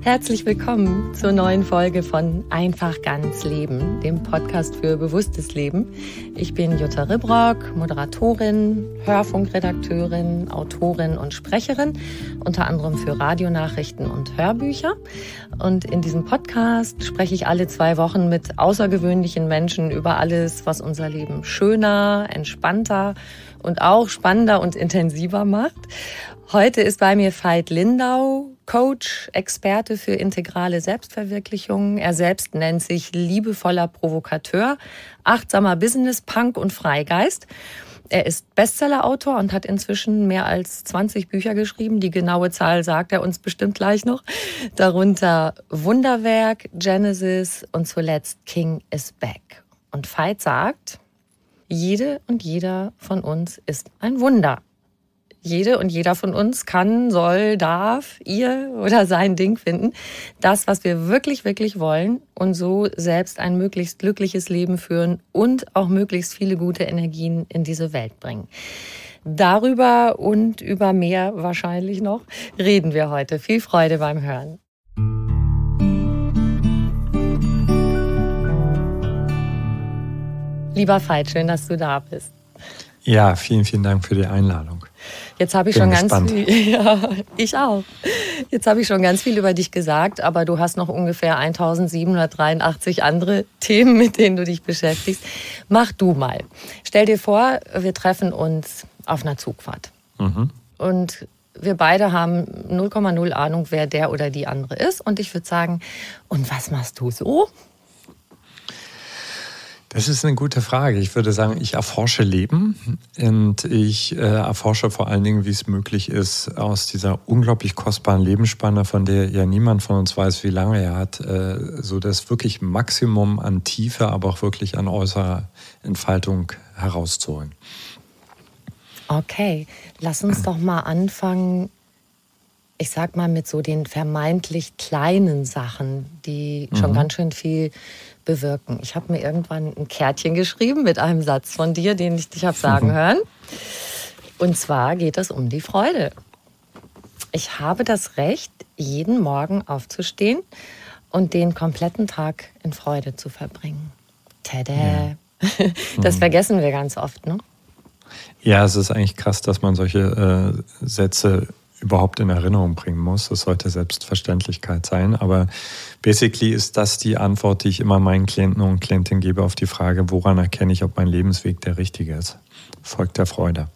Herzlich willkommen zur neuen Folge von Einfach ganz Leben, dem Podcast für bewusstes Leben. Ich bin Jutta Ribrock, Moderatorin, Hörfunkredakteurin, Autorin und Sprecherin, unter anderem für Radionachrichten und Hörbücher. Und in diesem Podcast spreche ich alle 2 Wochen mit außergewöhnlichen Menschen über alles, was unser Leben schöner, entspannter und auch spannender und intensiver macht. Heute ist bei mir Veit Lindau, Coach, Experte für integrale Selbstverwirklichung. Er selbst nennt sich liebevoller Provokateur, achtsamer Business-Punk und Freigeist. Er ist Bestsellerautor und hat inzwischen mehr als 20 Bücher geschrieben. Die genaue Zahl sagt er uns bestimmt gleich noch. Darunter Wunderwerk, Genesis und zuletzt King is Back. Und Veit sagt, jede und jeder von uns ist ein Wunder. Jede und jeder von uns kann, soll, darf, ihr oder sein Ding finden. Das, was wir wirklich, wirklich wollen und so selbst ein möglichst glückliches Leben führen und auch möglichst viele gute Energien in diese Welt bringen. Darüber und über mehr wahrscheinlich noch reden wir heute. Viel Freude beim Hören. Lieber Veit, schön, dass du da bist. Ja, vielen, vielen Dank für die Einladung. Jetzt habe ich schon ganz viel, ja, ich auch. Jetzt habe ich schon ganz viel über dich gesagt, aber du hast noch ungefähr 1783 andere Themen, mit denen du dich beschäftigst. Mach du mal. Stell dir vor, wir treffen uns auf einer Zugfahrt. Und wir beide haben 0,0 Ahnung, wer der oder die andere ist. Und ich würde sagen, und was machst du so? Das ist eine gute Frage. Ich würde sagen, ich erforsche Leben und ich erforsche vor allen Dingen, wie es möglich ist, aus dieser unglaublich kostbaren Lebensspanne, von der ja niemand von uns weiß, wie lange er hat, so das wirklich Maximum an Tiefe, aber auch wirklich an äußerer Entfaltung herauszuholen. Okay, lass uns doch mal anfangen, ich sag mal mit so den vermeintlich kleinen Sachen, die schon ganz schön viel bewirken. Ich habe mir irgendwann ein Kärtchen geschrieben mit einem Satz von dir, den ich dich habe sagen hören. Und zwar geht es um die Freude. Ich habe das Recht, jeden Morgen aufzustehen und den kompletten Tag in Freude zu verbringen. Tada! Ja. Das vergessen wir ganz oft, ne? Ja, es ist eigentlich krass, dass man solche Sätze überhaupt in Erinnerung bringen muss. Das sollte Selbstverständlichkeit sein. Aber basically ist das die Antwort, die ich immer meinen Klienten und Klientinnen gebe auf die Frage, woran erkenne ich, ob mein Lebensweg der richtige ist? Folgt der Freude.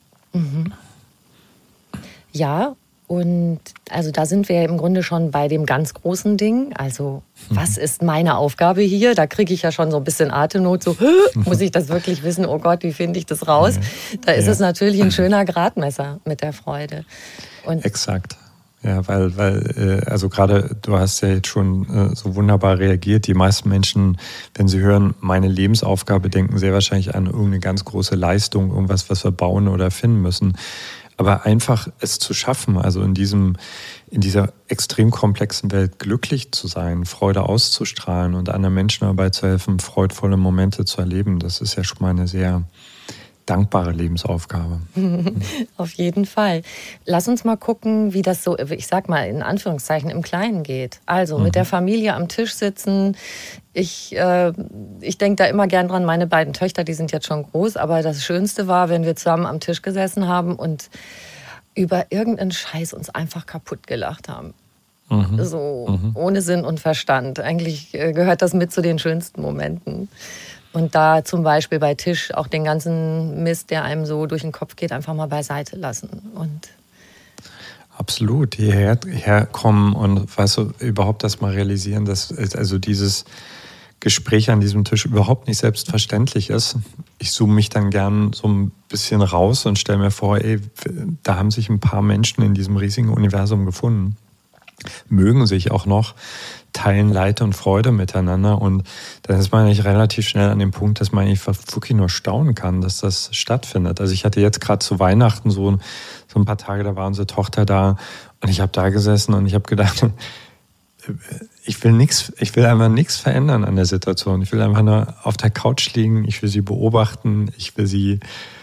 Ja, und also da sind wir im Grunde schon bei dem ganz großen Ding. Also was ist meine Aufgabe hier? Da kriege ich ja schon so ein bisschen Atemnot. So, muss ich das wirklich wissen? Oh Gott, wie finde ich das raus? Da ist es natürlich ein schöner Gradmesser mit der Freude. Und exakt. Ja, weil also gerade du hast ja jetzt schon so wunderbar reagiert. Die meisten Menschen, wenn sie hören, meine Lebensaufgabe, denken sehr wahrscheinlich an irgendeine ganz große Leistung, irgendwas, was wir bauen oder erfinden müssen. Aber einfach es zu schaffen, also in dieser extrem komplexen Welt glücklich zu sein, Freude auszustrahlen und anderen Menschen dabei zu helfen, freudvolle Momente zu erleben, das ist ja schon mal eine sehr dankbare Lebensaufgabe. Auf jeden Fall. Lass uns mal gucken, wie das so, ich sag mal in Anführungszeichen, im Kleinen geht. Also mit der Familie am Tisch sitzen. Ich denke da immer gern dran, meine beiden Töchter, die sind jetzt schon groß, aber das Schönste war, wenn wir zusammen am Tisch gesessen haben und über irgendeinen Scheiß uns einfach kaputt gelacht haben. Ohne Sinn und Verstand. Eigentlich gehört das mit zu den schönsten Momenten. Und da zum Beispiel bei Tisch auch den ganzen Mist, der einem so durch den Kopf geht, einfach mal beiseite lassen. Und absolut, hierher kommen und weißt du, überhaupt das mal realisieren, dass also dieses Gespräch an diesem Tisch überhaupt nicht selbstverständlich ist. Ich zoome mich dann gern so ein bisschen raus und stelle mir vor, da haben sich ein paar Menschen in diesem riesigen Universum gefunden. Mögen sich auch noch, teilen Leid und Freude miteinander und dann ist man eigentlich relativ schnell an dem Punkt, dass man eigentlich wirklich nur staunen kann, dass das stattfindet. Also ich hatte jetzt gerade zu Weihnachten so ein paar Tage, da war unsere Tochter da und ich habe da gesessen und ich habe gedacht, ich will einfach nichts verändern an der Situation. Ich will einfach nur auf der Couch liegen, ich will sie beobachten, ich will sie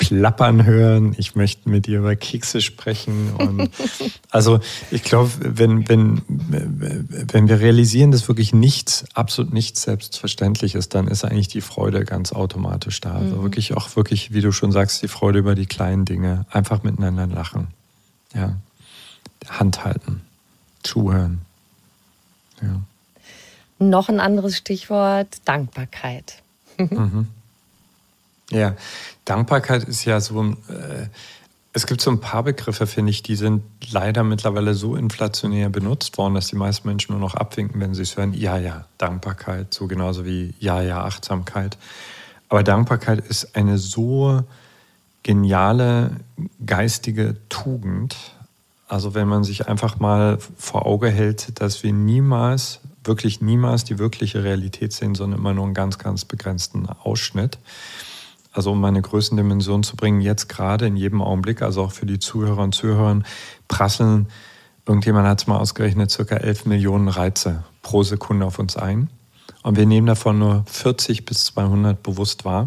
plappern hören, ich möchte mit dir über Kekse sprechen. Und also ich glaube, wenn wir realisieren, dass wirklich nichts, absolut nichts selbstverständlich ist, dann ist eigentlich die Freude ganz automatisch da. Also wirklich, wie du schon sagst, die Freude über die kleinen Dinge. Einfach miteinander lachen. Ja. Hand halten. Zuhören. Ja. Noch ein anderes Stichwort, Dankbarkeit. Ja, Dankbarkeit ist ja so, es gibt so ein paar Begriffe, finde ich, die sind leider mittlerweile so inflationär benutzt worden, dass die meisten Menschen nur noch abwinken, wenn sie es hören. Ja, Dankbarkeit, so genauso wie ja, Achtsamkeit. Aber Dankbarkeit ist eine so geniale geistige Tugend. Also wenn man sich einfach mal vor Auge hält, dass wir niemals die wirkliche Realität sehen, sondern immer nur einen ganz, ganz begrenzten Ausschnitt. Also um meine Größendimension zu bringen, jetzt gerade in jedem Augenblick, also auch für die Zuhörer und Zuhörer, prasseln, irgendjemand hat es mal ausgerechnet, ca. 11 Millionen Reize pro Sekunde auf uns ein. Und wir nehmen davon nur 40 bis 200 bewusst wahr.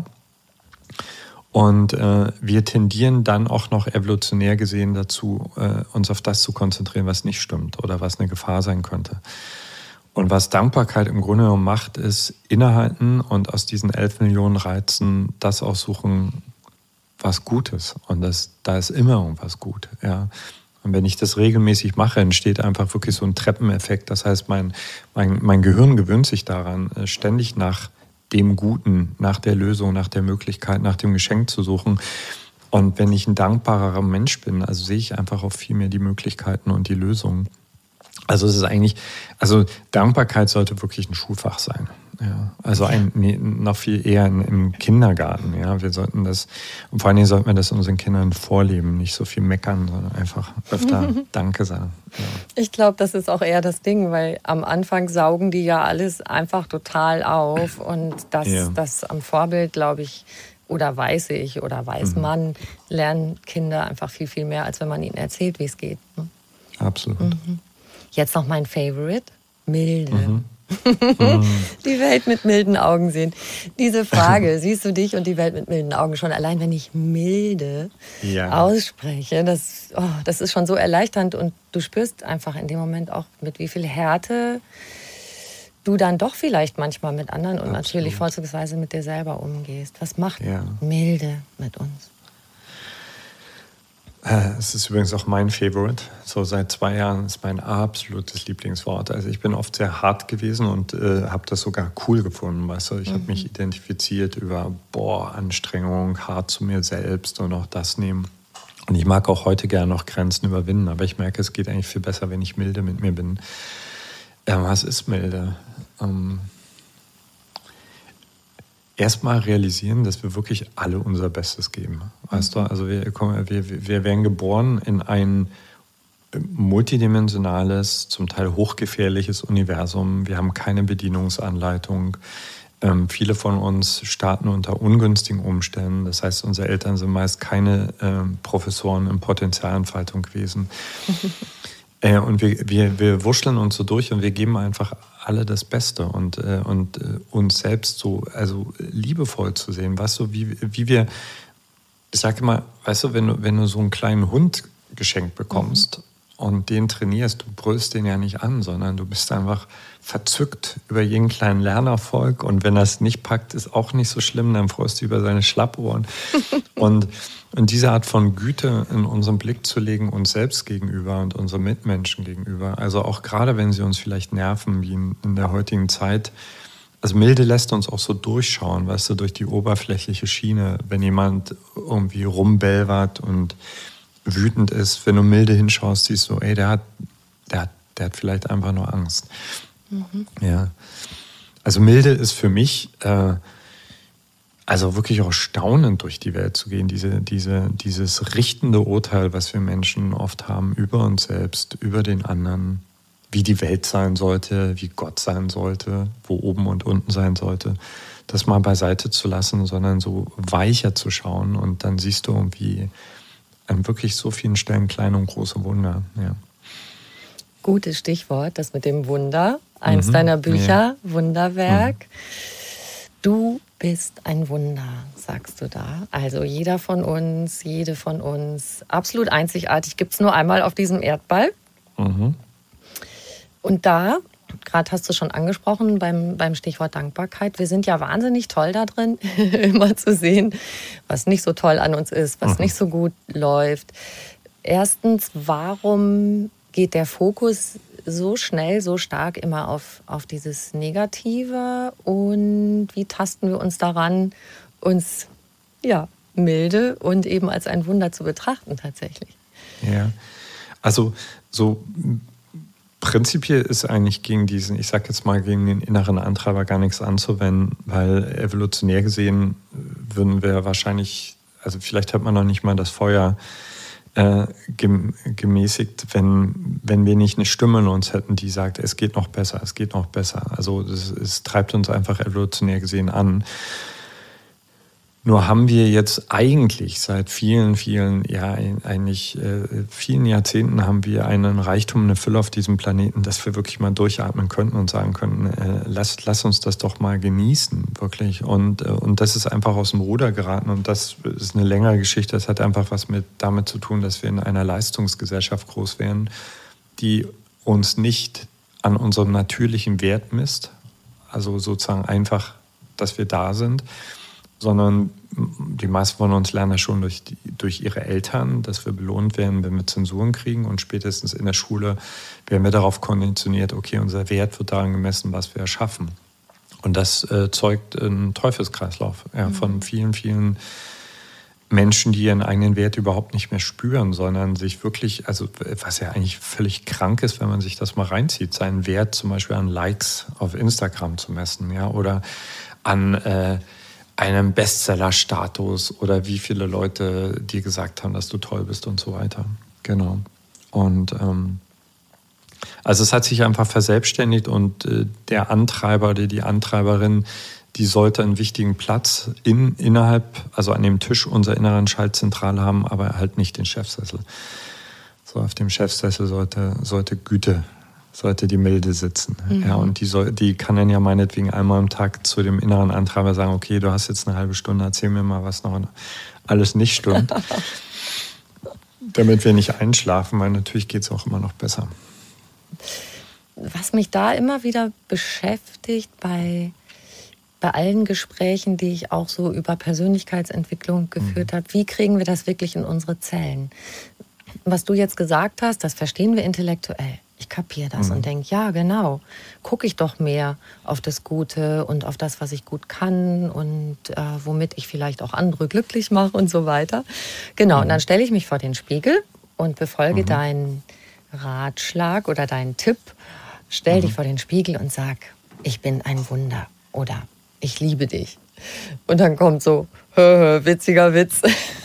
Und wir tendieren dann auch noch evolutionär gesehen dazu, uns auf das zu konzentrieren, was nicht stimmt oder was eine Gefahr sein könnte. Und was Dankbarkeit im Grunde genommen macht, ist innehalten und aus diesen 11 Millionen Reizen das aussuchen, was gut ist. Und da ist immer irgendwas gut. Ja. Und wenn ich das regelmäßig mache, entsteht einfach wirklich so ein Treppeneffekt. Das heißt, mein Gehirn gewöhnt sich daran, ständig nach dem Guten, nach der Lösung, nach der Möglichkeit, nach dem Geschenk zu suchen. Und wenn ich ein dankbarer Mensch bin, also sehe ich einfach auch viel mehr die Möglichkeiten und die Lösungen. Also es ist eigentlich, Dankbarkeit sollte wirklich ein Schulfach sein. Ja, also noch viel eher im Kindergarten. Ja, wir sollten das, und vor allen Dingen sollten wir das unseren Kindern vorleben, nicht so viel meckern, sondern einfach öfter Danke sagen. Ja. Ich glaube, das ist auch eher das Ding, weil am Anfang saugen die ja alles einfach total auf und das am Vorbild, glaube ich, oder weiß man, lernen Kinder einfach viel, viel mehr, als wenn man ihnen erzählt, wie es geht. Ne? Absolut. Jetzt noch mein Favorite, Milde. Die Welt mit milden Augen sehen. Diese Frage, siehst du dich und die Welt mit milden Augen schon? Allein wenn ich milde ausspreche, das ist schon so erleichternd und du spürst einfach in dem Moment auch, mit wie viel Härte du dann doch vielleicht manchmal mit anderen und natürlich vorzugsweise mit dir selber umgehst. Was macht Milde mit uns? Es ist übrigens auch mein Favorite. So seit 2 Jahren ist mein absolutes Lieblingswort. Also ich bin oft sehr hart gewesen und habe das sogar cool gefunden. Weißt du? Ich habe mich identifiziert über Anstrengung, hart zu mir selbst und auch das nehmen. Und ich mag auch heute gerne noch Grenzen überwinden. Aber ich merke, es geht eigentlich viel besser, wenn ich milde mit mir bin. Was ist milde? Erstmal realisieren, dass wir wirklich alle unser Bestes geben. Weißt du, also wir werden geboren in ein multidimensionales, zum Teil hochgefährliches Universum. Wir haben keine Bedienungsanleitung. Viele von uns starten unter ungünstigen Umständen. Das heißt, unsere Eltern sind meist keine Professoren in Potenzialentfaltung gewesen. Und wir wuscheln uns so durch und wir geben einfach alle das Beste und uns selbst so liebevoll zu sehen. Weißt du, wie wir, ich sage immer, weißt du, wenn du so einen kleinen Hund geschenkt bekommst und den trainierst, du brüllst den ja nicht an, sondern du bist einfach verzückt über jeden kleinen Lernerfolg und wenn er es nicht packt, ist auch nicht so schlimm, dann freust du über seine Schlappohren. Und diese Art von Güte in unseren Blick zu legen, uns selbst gegenüber und unseren Mitmenschen gegenüber, also auch gerade wenn sie uns vielleicht nerven, wie in der heutigen Zeit, also Milde lässt uns auch so durchschauen, weißt du, durch die oberflächliche Schiene, wenn jemand irgendwie rumbelvert und wütend ist, wenn du milde hinschaust, siehst du, der hat vielleicht einfach nur Angst. Ja. Also Milde ist für mich wirklich auch staunend durch die Welt zu gehen, dieses richtende Urteil, was wir Menschen oft haben über uns selbst, über den anderen, wie die Welt sein sollte, wie Gott sein sollte, wo oben und unten sein sollte, das mal beiseite zu lassen, sondern so weicher zu schauen und dann siehst du irgendwie an wirklich so vielen Stellen kleine und große Wunder. Ja. Gutes Stichwort, das mit dem Wunder. Eins deiner Bücher, Wunderwerk. Du bist ein Wunder, sagst du da. Also jeder von uns, jede von uns, absolut einzigartig, gibt es nur einmal auf diesem Erdball. Mhm. Und da, gerade hast du schon angesprochen beim Stichwort Dankbarkeit, wir sind ja wahnsinnig toll da drin, immer zu sehen, was nicht so toll an uns ist, was nicht so gut läuft. Erstens, warum geht der Fokus so schnell, so stark immer auf dieses Negative? Und wie tasten wir uns daran, uns milde und eben als ein Wunder zu betrachten tatsächlich? Ja, also so prinzipiell ist eigentlich gegen diesen, ich sag jetzt mal, gegen den inneren Antreiber gar nichts anzuwenden, weil evolutionär gesehen würden wir wahrscheinlich, also vielleicht hat man noch nicht mal das Feuer gemäßigt, wenn wir nicht eine Stimme in uns hätten, die sagt, es geht noch besser, es geht noch besser. Also es treibt uns einfach evolutionär gesehen an. Nur haben wir jetzt eigentlich seit vielen Jahrzehnten haben wir einen Reichtum, eine Fülle auf diesem Planeten, dass wir wirklich mal durchatmen könnten und sagen könnten, lass uns das doch mal genießen, wirklich. Und das ist einfach aus dem Ruder geraten und das ist eine längere Geschichte. Das hat einfach was damit zu tun, dass wir in einer Leistungsgesellschaft groß werden, die uns nicht an unserem natürlichen Wert misst, also sozusagen einfach, dass wir da sind, sondern die meisten von uns lernen ja schon durch ihre Eltern, dass wir belohnt werden, wenn wir Zensuren kriegen, und spätestens in der Schule werden wir darauf konditioniert, okay, unser Wert wird daran gemessen, was wir erschaffen. Und das zeugt einen Teufelskreislauf von vielen Menschen, die ihren eigenen Wert überhaupt nicht mehr spüren, sondern sich wirklich, also was ja eigentlich völlig krank ist, wenn man sich das mal reinzieht, seinen Wert zum Beispiel an Likes auf Instagram zu messen, ja, oder an einem Bestseller-Status oder wie viele Leute dir gesagt haben, dass du toll bist und so weiter. Genau. Und also es hat sich einfach verselbstständigt und der Antreiber oder die Antreiberin, die sollte einen wichtigen Platz innerhalb, also an dem Tisch unserer inneren Schaltzentrale haben, aber halt nicht den Chefsessel. So, auf dem Chefsessel sollte Güte, sollte die Milde sitzen. Mhm. Ja, und die kann dann ja meinetwegen einmal am Tag zu dem inneren Antreiber sagen, okay, du hast jetzt eine halbe Stunde, erzähl mir mal, was noch alles nicht stimmt. Damit wir nicht einschlafen, weil natürlich geht es auch immer noch besser. Was mich da immer wieder beschäftigt bei allen Gesprächen, die ich auch so über Persönlichkeitsentwicklung geführt habe, wie kriegen wir das wirklich in unsere Zellen? Was du jetzt gesagt hast, das verstehen wir intellektuell. Ich kapiere das und denke, ja, genau, gucke ich doch mehr auf das Gute und auf das, was ich gut kann und womit ich vielleicht auch andere glücklich mache und so weiter. Genau, und dann stelle ich mich vor den Spiegel und befolge deinen Ratschlag oder deinen Tipp. Stell dich vor den Spiegel und sag, ich bin ein Wunder oder ich liebe dich. Und dann kommt so, witziger Witz.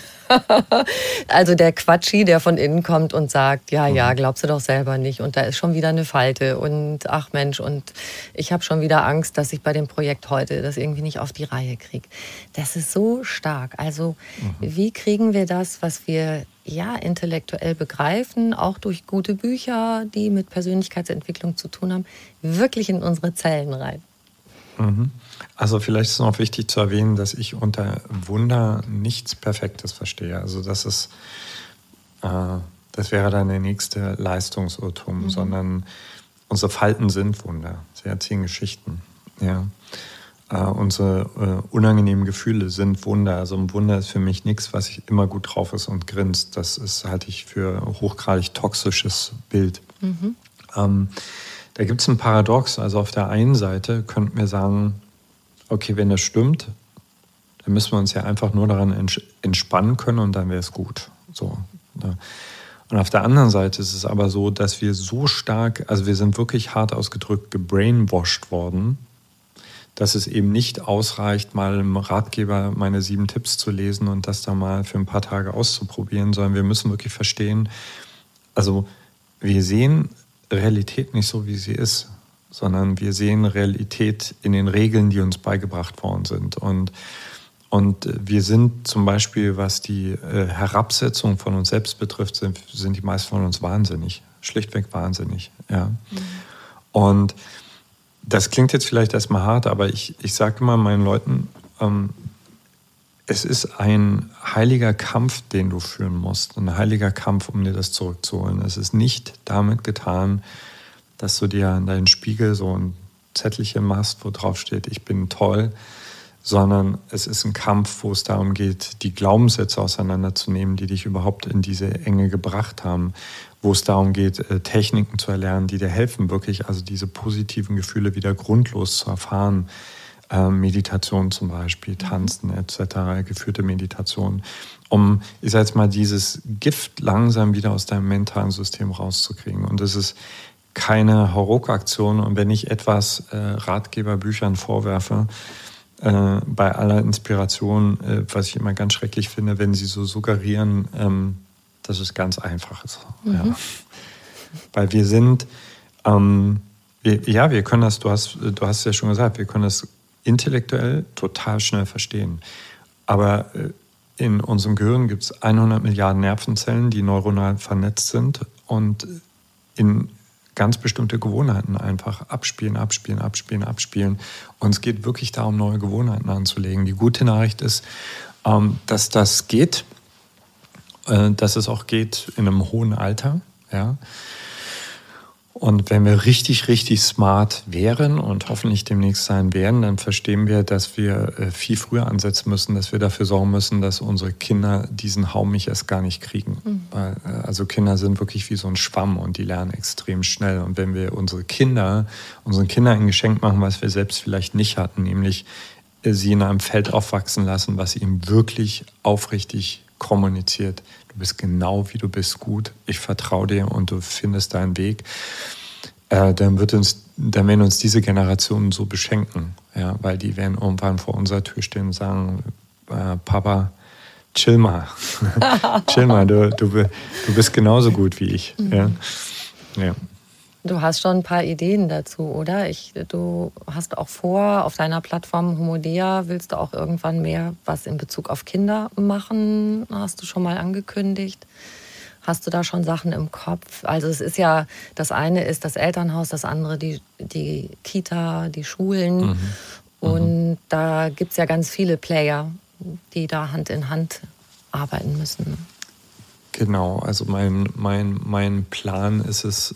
Also der Quatschi, der von innen kommt und sagt, ja, glaubst du doch selber nicht. Und da ist schon wieder eine Falte. Und ach Mensch, und ich habe schon wieder Angst, dass ich bei dem Projekt heute das irgendwie nicht auf die Reihe kriege. Das ist so stark. Also wie kriegen wir das, was wir intellektuell begreifen, auch durch gute Bücher, die mit Persönlichkeitsentwicklung zu tun haben, wirklich in unsere Zellen rein? Also vielleicht ist noch wichtig zu erwähnen, dass ich unter Wunder nichts Perfektes verstehe. Also das wäre dann der nächste Leistungsirrtum, sondern unsere Falten sind Wunder. Sie erzählen Geschichten. Ja. Unsere unangenehmen Gefühle sind Wunder. Also ein Wunder ist für mich nichts, was ich immer gut drauf ist und grinst. Das halte ich für ein hochgradig toxisches Bild. Da gibt es ein Paradox. Also auf der einen Seite könnten wir sagen, okay, wenn das stimmt, dann müssen wir uns ja einfach nur daran entspannen können und dann wäre es gut. So. Und auf der anderen Seite ist es aber so, dass wir so stark, also wir sind wirklich hart ausgedrückt gebrainwashed worden, dass es eben nicht ausreicht, mal im Ratgeber meine 7 Tipps zu lesen und das dann mal für ein paar Tage auszuprobieren, sondern wir müssen wirklich verstehen, also wir sehen Realität nicht so, wie sie ist, sondern wir sehen Realität in den Regeln, die uns beigebracht worden sind. Und wir sind zum Beispiel, was die Herabsetzung von uns selbst betrifft, sind die meisten von uns wahnsinnig, schlichtweg wahnsinnig. Ja. Und das klingt jetzt vielleicht erstmal hart, aber ich sage immer meinen Leuten, es ist ein heiliger Kampf, den du führen musst. Ein heiliger Kampf, um dir das zurückzuholen. Es ist nicht damit getan, dass du dir an deinen Spiegel so ein Zettelchen machst, wo drauf steht, ich bin toll, sondern es ist ein Kampf, wo es darum geht, die Glaubenssätze auseinanderzunehmen, die dich überhaupt in diese Enge gebracht haben, wo es darum geht, Techniken zu erlernen, die dir helfen, wirklich also diese positiven Gefühle wieder grundlos zu erfahren. Meditation zum Beispiel, Tanzen etc., geführte Meditation, um, ich sag jetzt mal, dieses Gift langsam wieder aus deinem mentalen System rauszukriegen. Und es ist keine Hauruck-Aktion. Und wenn ich etwas Ratgeberbüchern vorwerfe, bei aller Inspiration, was ich immer ganz schrecklich finde, wenn sie so suggerieren, dass es ganz einfach ist. Ja. Weil wir sind, wir können das, du hast ja schon gesagt, wir können das intellektuell total schnell verstehen. Aber in unserem Gehirn gibt es 100 Milliarden Nervenzellen, die neuronal vernetzt sind und in ganz bestimmte Gewohnheiten einfach abspielen. Und es geht wirklich darum, neue Gewohnheiten anzulegen. Die gute Nachricht ist, dass das geht, dass es auch geht in einem hohen Alter. Ja. Und wenn wir richtig, richtig smart wären und hoffentlich demnächst sein werden, dann verstehen wir, dass wir viel früher ansetzen müssen, dass wir dafür sorgen müssen, dass unsere Kinder diesen Haumich erst gar nicht kriegen. Weil, also Kinder sind wirklich wie so ein Schwamm und die lernen extrem schnell. Und wenn wir unseren Kindern ein Geschenk machen, was wir selbst vielleicht nicht hatten, nämlich sie in einem Feld aufwachsen lassen, was ihnen wirklich aufrichtig kommuniziert. Du bist genau wie du bist gut, ich vertraue dir und du findest deinen Weg, dann werden uns diese Generationen so beschenken, ja, weil die werden irgendwann vor unserer Tür stehen und sagen, Papa, chill mal, du bist genauso gut wie ich. Ja. Ja. Du hast schon ein paar Ideen dazu, oder? Du hast auch vor, auf deiner Plattform Homodea willst du auch irgendwann mehr was in Bezug auf Kinder machen, hast du schon mal angekündigt. Hast du da schon Sachen im Kopf? Also es ist ja, das eine ist das Elternhaus, das andere die Kita, die Schulen. Und da gibt es ja ganz viele Player, die da Hand in Hand arbeiten müssen. Genau, also mein Plan ist es,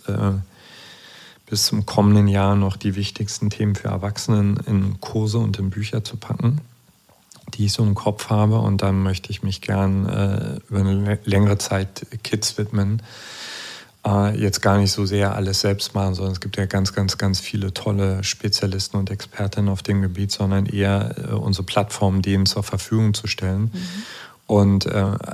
bis zum kommenden Jahr noch die wichtigsten Themen für Erwachsene in Kurse und in Bücher zu packen, die ich so im Kopf habe. Und dann möchte ich mich gern über eine längere Zeit Kids widmen. Jetzt gar nicht so sehr alles selbst machen, sondern es gibt ja ganz, ganz, ganz viele tolle Spezialisten und Expertinnen auf dem Gebiet, sondern eher unsere Plattform denen zur Verfügung zu stellen. Und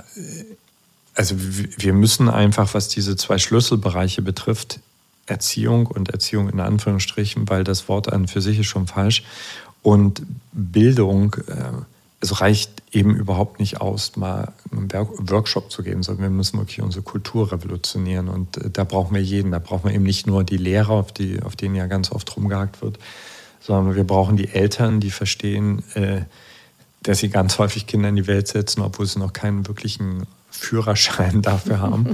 also wir müssen einfach, was diese zwei Schlüsselbereiche betrifft, Erziehung und Erziehung in Anführungsstrichen, weil das Wort an für sich ist schon falsch. Und Bildung, es reicht eben überhaupt nicht aus, mal einen Workshop zu geben, sondern wir müssen wirklich unsere Kultur revolutionieren. Und da brauchen wir jeden. Da brauchen wir eben nicht nur die Lehrer, auf denen ja ganz oft rumgehakt wird, sondern wir brauchen die Eltern, die verstehen, dass sie ganz häufig Kinder in die Welt setzen, obwohl sie noch keinen wirklichen Führerschein dafür haben.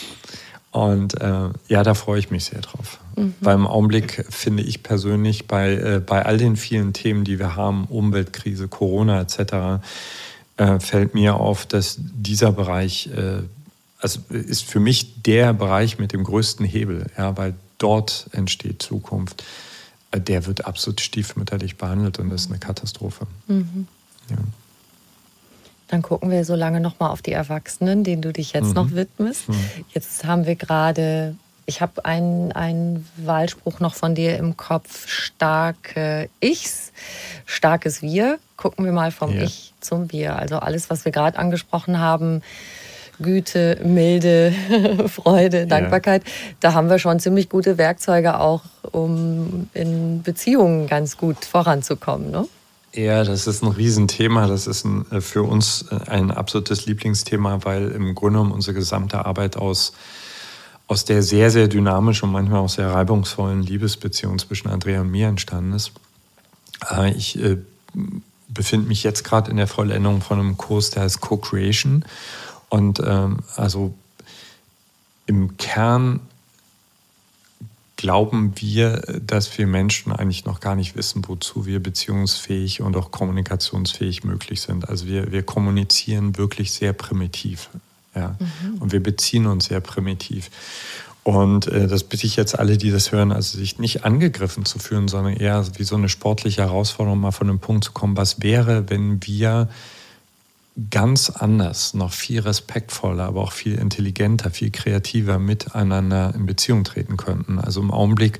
Und da freue ich mich sehr drauf. Weil im Augenblick finde ich persönlich bei all den vielen Themen, die wir haben, Umweltkrise, Corona etc., fällt mir auf, dass dieser Bereich, also ist für mich der Bereich mit dem größten Hebel, ja, weil dort entsteht Zukunft. Der wird absolut stiefmütterlich behandelt und das ist eine Katastrophe. Ja. Dann gucken wir so lange noch mal auf die Erwachsenen, denen du dich jetzt noch widmest. Jetzt haben wir gerade, ich habe einen Wahlspruch noch von dir im Kopf, starke Ichs, starkes Wir. Gucken wir mal vom Ich zum Wir. Also alles, was wir gerade angesprochen haben, Güte, Milde, Freude, Dankbarkeit, da haben wir schon ziemlich gute Werkzeuge auch, um in Beziehungen ganz gut voranzukommen, ne? Ja, das ist ein Riesenthema. Das ist für uns ein absolutes Lieblingsthema, weil im Grunde genommen unsere gesamte Arbeit aus der sehr, sehr dynamischen und manchmal auch sehr reibungsvollen Liebesbeziehung zwischen Andrea und mir entstanden ist. Ich befinde mich jetzt gerade in der Vollendung von einem Kurs, der heißt Co-Creation. Und also im Kern glauben wir, dass wir Menschen eigentlich noch gar nicht wissen, wozu wir beziehungsfähig und auch kommunikationsfähig möglich sind. Also wir kommunizieren wirklich sehr primitiv. Ja? Und wir beziehen uns sehr primitiv. Und das bitte ich jetzt alle, die das hören, also sich nicht angegriffen zu fühlen, sondern eher wie so eine sportliche Herausforderung, mal von dem Punkt zu kommen, was wäre, wenn wir ganz anders, noch viel respektvoller, aber auch viel intelligenter, viel kreativer miteinander in Beziehung treten könnten. Also im Augenblick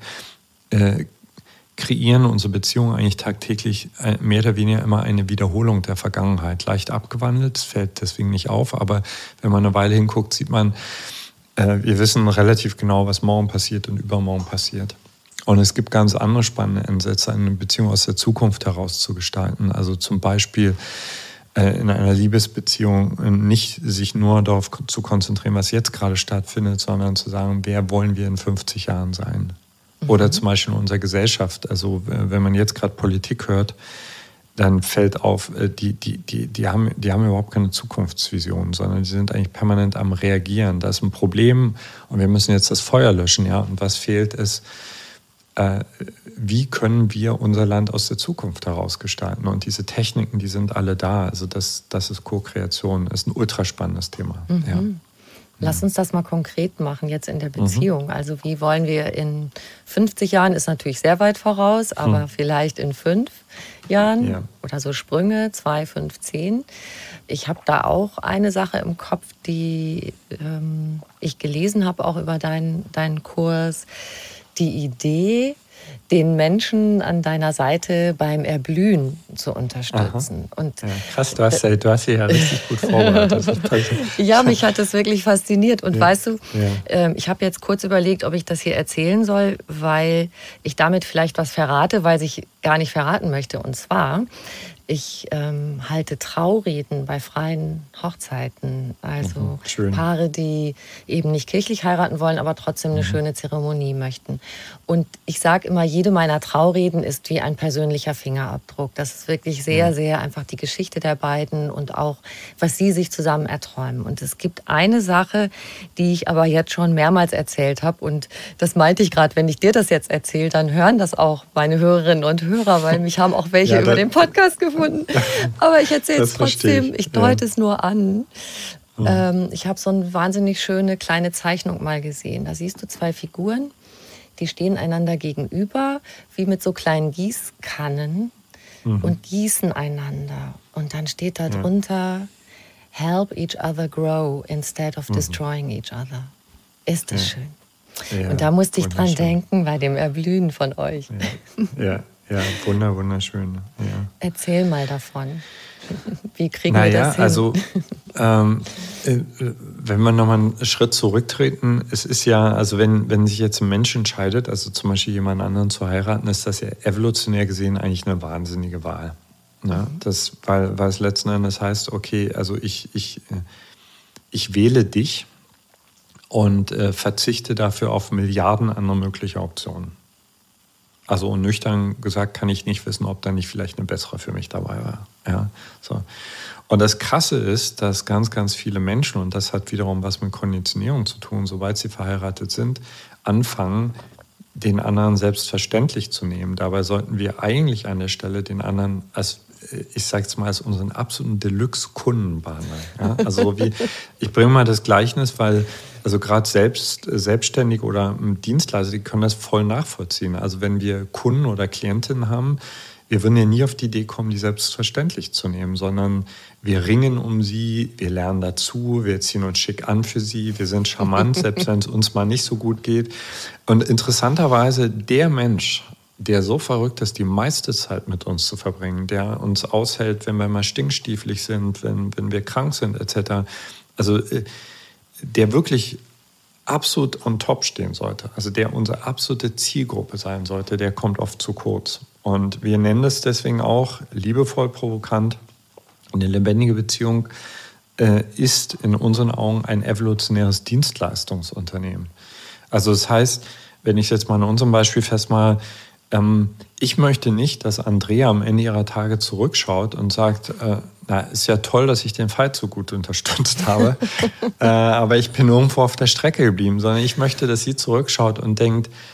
kreieren unsere Beziehungen eigentlich tagtäglich mehr oder weniger immer eine Wiederholung der Vergangenheit. Leicht abgewandelt, es fällt deswegen nicht auf, aber wenn man eine Weile hinguckt, sieht man, wir wissen relativ genau, was morgen passiert und übermorgen passiert. Und es gibt ganz andere spannende Ansätze, eine Beziehung aus der Zukunft heraus zu gestalten. Also zum Beispiel in einer Liebesbeziehung nicht sich nur darauf zu konzentrieren, was jetzt gerade stattfindet, sondern zu sagen, wer wollen wir in 50 Jahren sein? Oder zum Beispiel in unserer Gesellschaft. Also wenn man jetzt gerade Politik hört, dann fällt auf, die haben überhaupt keine Zukunftsvision, sondern die sind eigentlich permanent am Reagieren. Da ist ein Problem und wir müssen jetzt das Feuer löschen. Ja? Und was fehlt ist, wie können wir unser Land aus der Zukunft heraus gestalten? Und diese Techniken, die sind alle da. Also das ist Co-Kreation, ist ein ultraspannendes Thema. Ja. Lass uns das mal konkret machen jetzt in der Beziehung. Also wie wollen wir in 50 Jahren, ist natürlich sehr weit voraus, aber vielleicht in 5 Jahren oder so Sprünge, 2, 5, 10. Ich habe da auch eine Sache im Kopf, die ich gelesen habe, auch über deinen Kurs. Die Idee, den Menschen an deiner Seite beim Erblühen zu unterstützen. Und ja, krass, du hast sie ja richtig gut vorbereitet. Ja, mich hat das wirklich fasziniert. Und weißt du, ich habe jetzt kurz überlegt, ob ich das hier erzählen soll, weil ich damit vielleicht was verrate, weil ich gar nicht verraten möchte. Und zwar, ich halte Traureden bei freien Hochzeiten, also Paare, die eben nicht kirchlich heiraten wollen, aber trotzdem eine schöne Zeremonie möchten. Und ich sage immer, jede meiner Traureden ist wie ein persönlicher Fingerabdruck. Das ist wirklich sehr, sehr einfach die Geschichte der beiden und auch, was sie sich zusammen erträumen. Und es gibt eine Sache, die ich aber jetzt schon mehrmals erzählt habe. Und das meinte ich gerade, wenn ich dir das jetzt erzähle, dann hören das auch meine Hörerinnen und Hörer, weil mich haben auch welche über den Podcast gefunden. Aber ich erzähle es trotzdem, ich deute es nur an. Ich habe so eine wahnsinnig schöne kleine Zeichnung mal gesehen. Da siehst du 2 Figuren, die stehen einander gegenüber, wie mit so kleinen Gießkannen und gießen einander. Und dann steht da drunter, help each other grow instead of destroying each other. Ist das schön? Ja, und da musste ich dran denken bei dem Erblühen von euch. Ja, wunderschön. Ja. Erzähl mal davon. Wie kriegen wir das hin? Also, wenn wir nochmal einen Schritt zurücktreten, es ist ja, also wenn sich jetzt ein Mensch entscheidet, also zum Beispiel jemand anderen zu heiraten, ist das ja evolutionär gesehen eigentlich eine wahnsinnige Wahl. Ne? Weil es letzten Endes heißt, okay, also ich wähle dich und verzichte dafür auf Milliarden andere mögliche Optionen. Also nüchtern gesagt kann ich nicht wissen, ob da nicht vielleicht eine bessere für mich dabei war. Ja, so. Und das Krasse ist, dass ganz, ganz viele Menschen, und das hat wiederum was mit Konditionierung zu tun, sobald sie verheiratet sind, anfangen, den anderen selbstverständlich zu nehmen. Dabei sollten wir eigentlich an der Stelle den anderen als, ich sage es mal, als unseren absoluten Deluxe-Kunden behandeln. Ja? Also ich bringe mal das Gleichnis, weil also gerade Selbstständige oder Dienstleister, die können das voll nachvollziehen. Also wenn wir Kunden oder Klientinnen haben, wir würden ja nie auf die Idee kommen, die selbstverständlich zu nehmen, sondern wir ringen um sie, wir lernen dazu, wir ziehen uns schick an für sie, wir sind charmant, selbst wenn es uns mal nicht so gut geht. Und interessanterweise der Mensch, der so verrückt ist, die meiste Zeit mit uns zu verbringen, der uns aushält, wenn wir mal stinkstiefelig sind, wenn wir krank sind etc., also der wirklich absolut on top stehen sollte, also der unsere absolute Zielgruppe sein sollte, der kommt oft zu kurz. Und wir nennen es deswegen auch liebevoll provokant. Eine lebendige Beziehung ist in unseren Augen ein evolutionäres Dienstleistungsunternehmen. Also das heißt, wenn ich jetzt mal in unserem Beispiel festmache, ich möchte nicht, dass Andrea am Ende ihrer Tage zurückschaut und sagt, ist ja toll, dass ich den Fight so gut unterstützt habe, aber ich bin irgendwo auf der Strecke geblieben, sondern ich möchte, dass sie zurückschaut und denkt,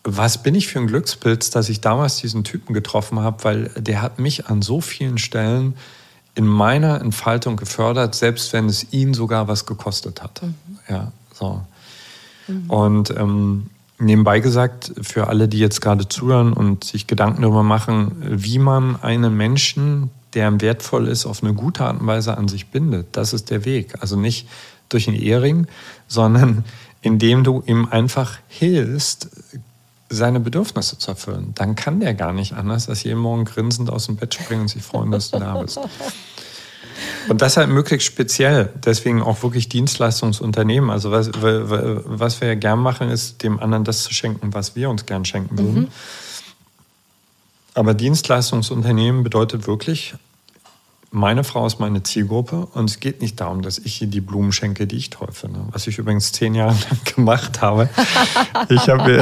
was bin ich für ein Glückspilz, dass ich damals diesen Typen getroffen habe, weil der hat mich an so vielen Stellen in meiner Entfaltung gefördert, selbst wenn es ihn sogar was gekostet hat. Ja, so. Und nebenbei gesagt, für alle, die jetzt gerade zuhören und sich Gedanken darüber machen, wie man einen Menschen, der ihm wertvoll ist, auf eine gute Art und Weise an sich bindet, das ist der Weg. Also nicht durch einen Ehering, sondern indem du ihm einfach hilfst, seine Bedürfnisse zu erfüllen. Dann kann der gar nicht anders, als jeden Morgen grinsend aus dem Bett springen und sich freuen, dass du da bist. Und das halt möglichst speziell. Deswegen auch wirklich Dienstleistungsunternehmen. Also was wir ja gern machen, ist, dem anderen das zu schenken, was wir uns gern schenken würden. Aber Dienstleistungsunternehmen bedeutet wirklich, meine Frau ist meine Zielgruppe und es geht nicht darum, dass ich ihr die Blumen schenke, die ich toll finde. Was ich übrigens 10 Jahre lang gemacht habe. Ich habe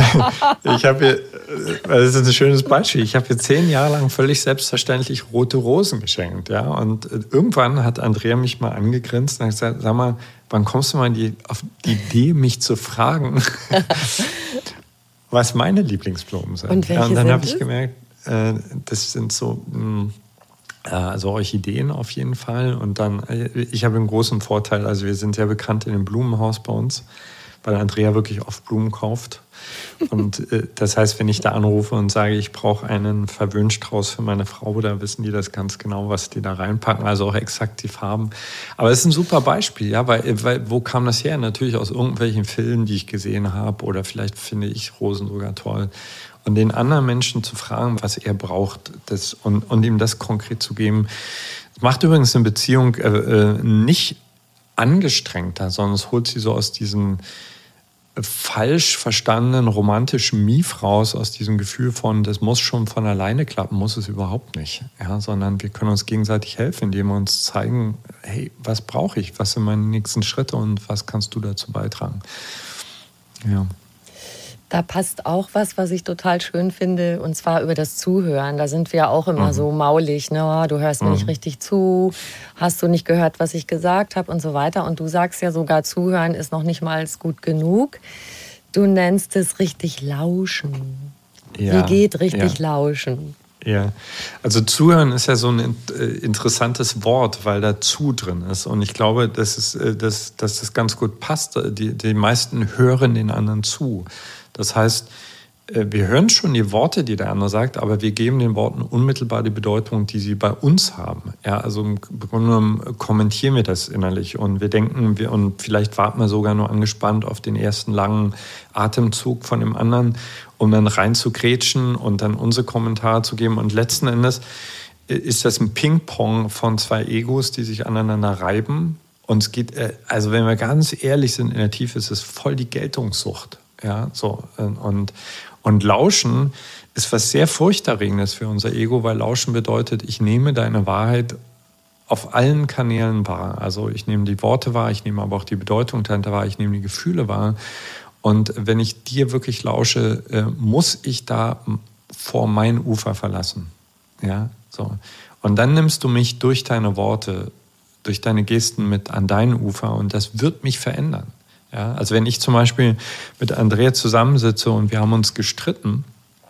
das ist ein schönes Beispiel, ich habe ihr 10 Jahre lang völlig selbstverständlich rote Rosen geschenkt. Ja? Und irgendwann hat Andrea mich mal angegrinst und hat gesagt, sag mal, wann kommst du mal auf die Idee, mich zu fragen, was meine Lieblingsblumen sind? Und welche und dann habe sind ich gemerkt, das sind so... Also Orchideen auf jeden Fall. Und dann, ich habe einen großen Vorteil, also wir sind ja bekannt in dem Blumenhaus bei uns, weil Andrea wirklich oft Blumen kauft. Und das heißt, wenn ich da anrufe und sage, ich brauche einen Verwöhnstrauß für meine Frau, da wissen die das ganz genau, was die da reinpacken, also auch exakt die Farben. Aber es ist ein super Beispiel, ja, weil wo kam das her? Natürlich aus irgendwelchen Filmen, die ich gesehen habe, oder vielleicht finde ich Rosen sogar toll. Und den anderen Menschen zu fragen, was er braucht, und ihm das konkret zu geben. Das macht übrigens eine Beziehung nicht angestrengter, sondern es holt sie so aus diesem falsch verstandenen romantischen Mief raus, aus diesem Gefühl von, das muss schon von alleine klappen, muss es überhaupt nicht. Ja, sondern wir können uns gegenseitig helfen, indem wir uns zeigen, hey, was brauche ich, was sind meine nächsten Schritte und was kannst du dazu beitragen. Ja. Da passt auch was ich total schön finde, und zwar über das Zuhören. Da sind wir auch immer so maulig, ne? Du hörst mir nicht richtig zu, hast du nicht gehört, was ich gesagt habe und so weiter. Und du sagst ja sogar, Zuhören ist noch nicht mal gut genug. Du nennst es richtig Lauschen. Ja, wie geht richtig Lauschen? Ja, also Zuhören ist ja so ein interessantes Wort, weil da zu drin ist. Und ich glaube, dass das ganz gut passt. Die meisten hören den anderen zu. Das heißt, wir hören schon die Worte, die der andere sagt, aber wir geben den Worten unmittelbar die Bedeutung, die sie bei uns haben. Ja, also im Grunde genommen kommentieren wir das innerlich und wir denken, und vielleicht warten wir sogar nur angespannt auf den ersten langen Atemzug von dem anderen, um dann rein zu grätschen und dann unsere Kommentare zu geben. Und letzten Endes ist das ein Ping-Pong von 2 Egos, die sich aneinander reiben. Und es geht, also wenn wir ganz ehrlich sind, in der Tiefe ist es voll die Geltungssucht. Ja, so. Und Lauschen ist was sehr Furchterregendes für unser Ego, weil Lauschen bedeutet, ich nehme deine Wahrheit auf allen Kanälen wahr. Also ich nehme die Worte wahr, ich nehme aber auch die Bedeutung dahinter wahr, ich nehme die Gefühle wahr. Und wenn ich dir wirklich lausche, muss ich da vor mein Ufer verlassen. Ja, so. Und dann nimmst du mich durch deine Worte, durch deine Gesten mit an dein Ufer und das wird mich verändern. Ja, also wenn ich zum Beispiel mit Andrea zusammensitze und wir haben uns gestritten,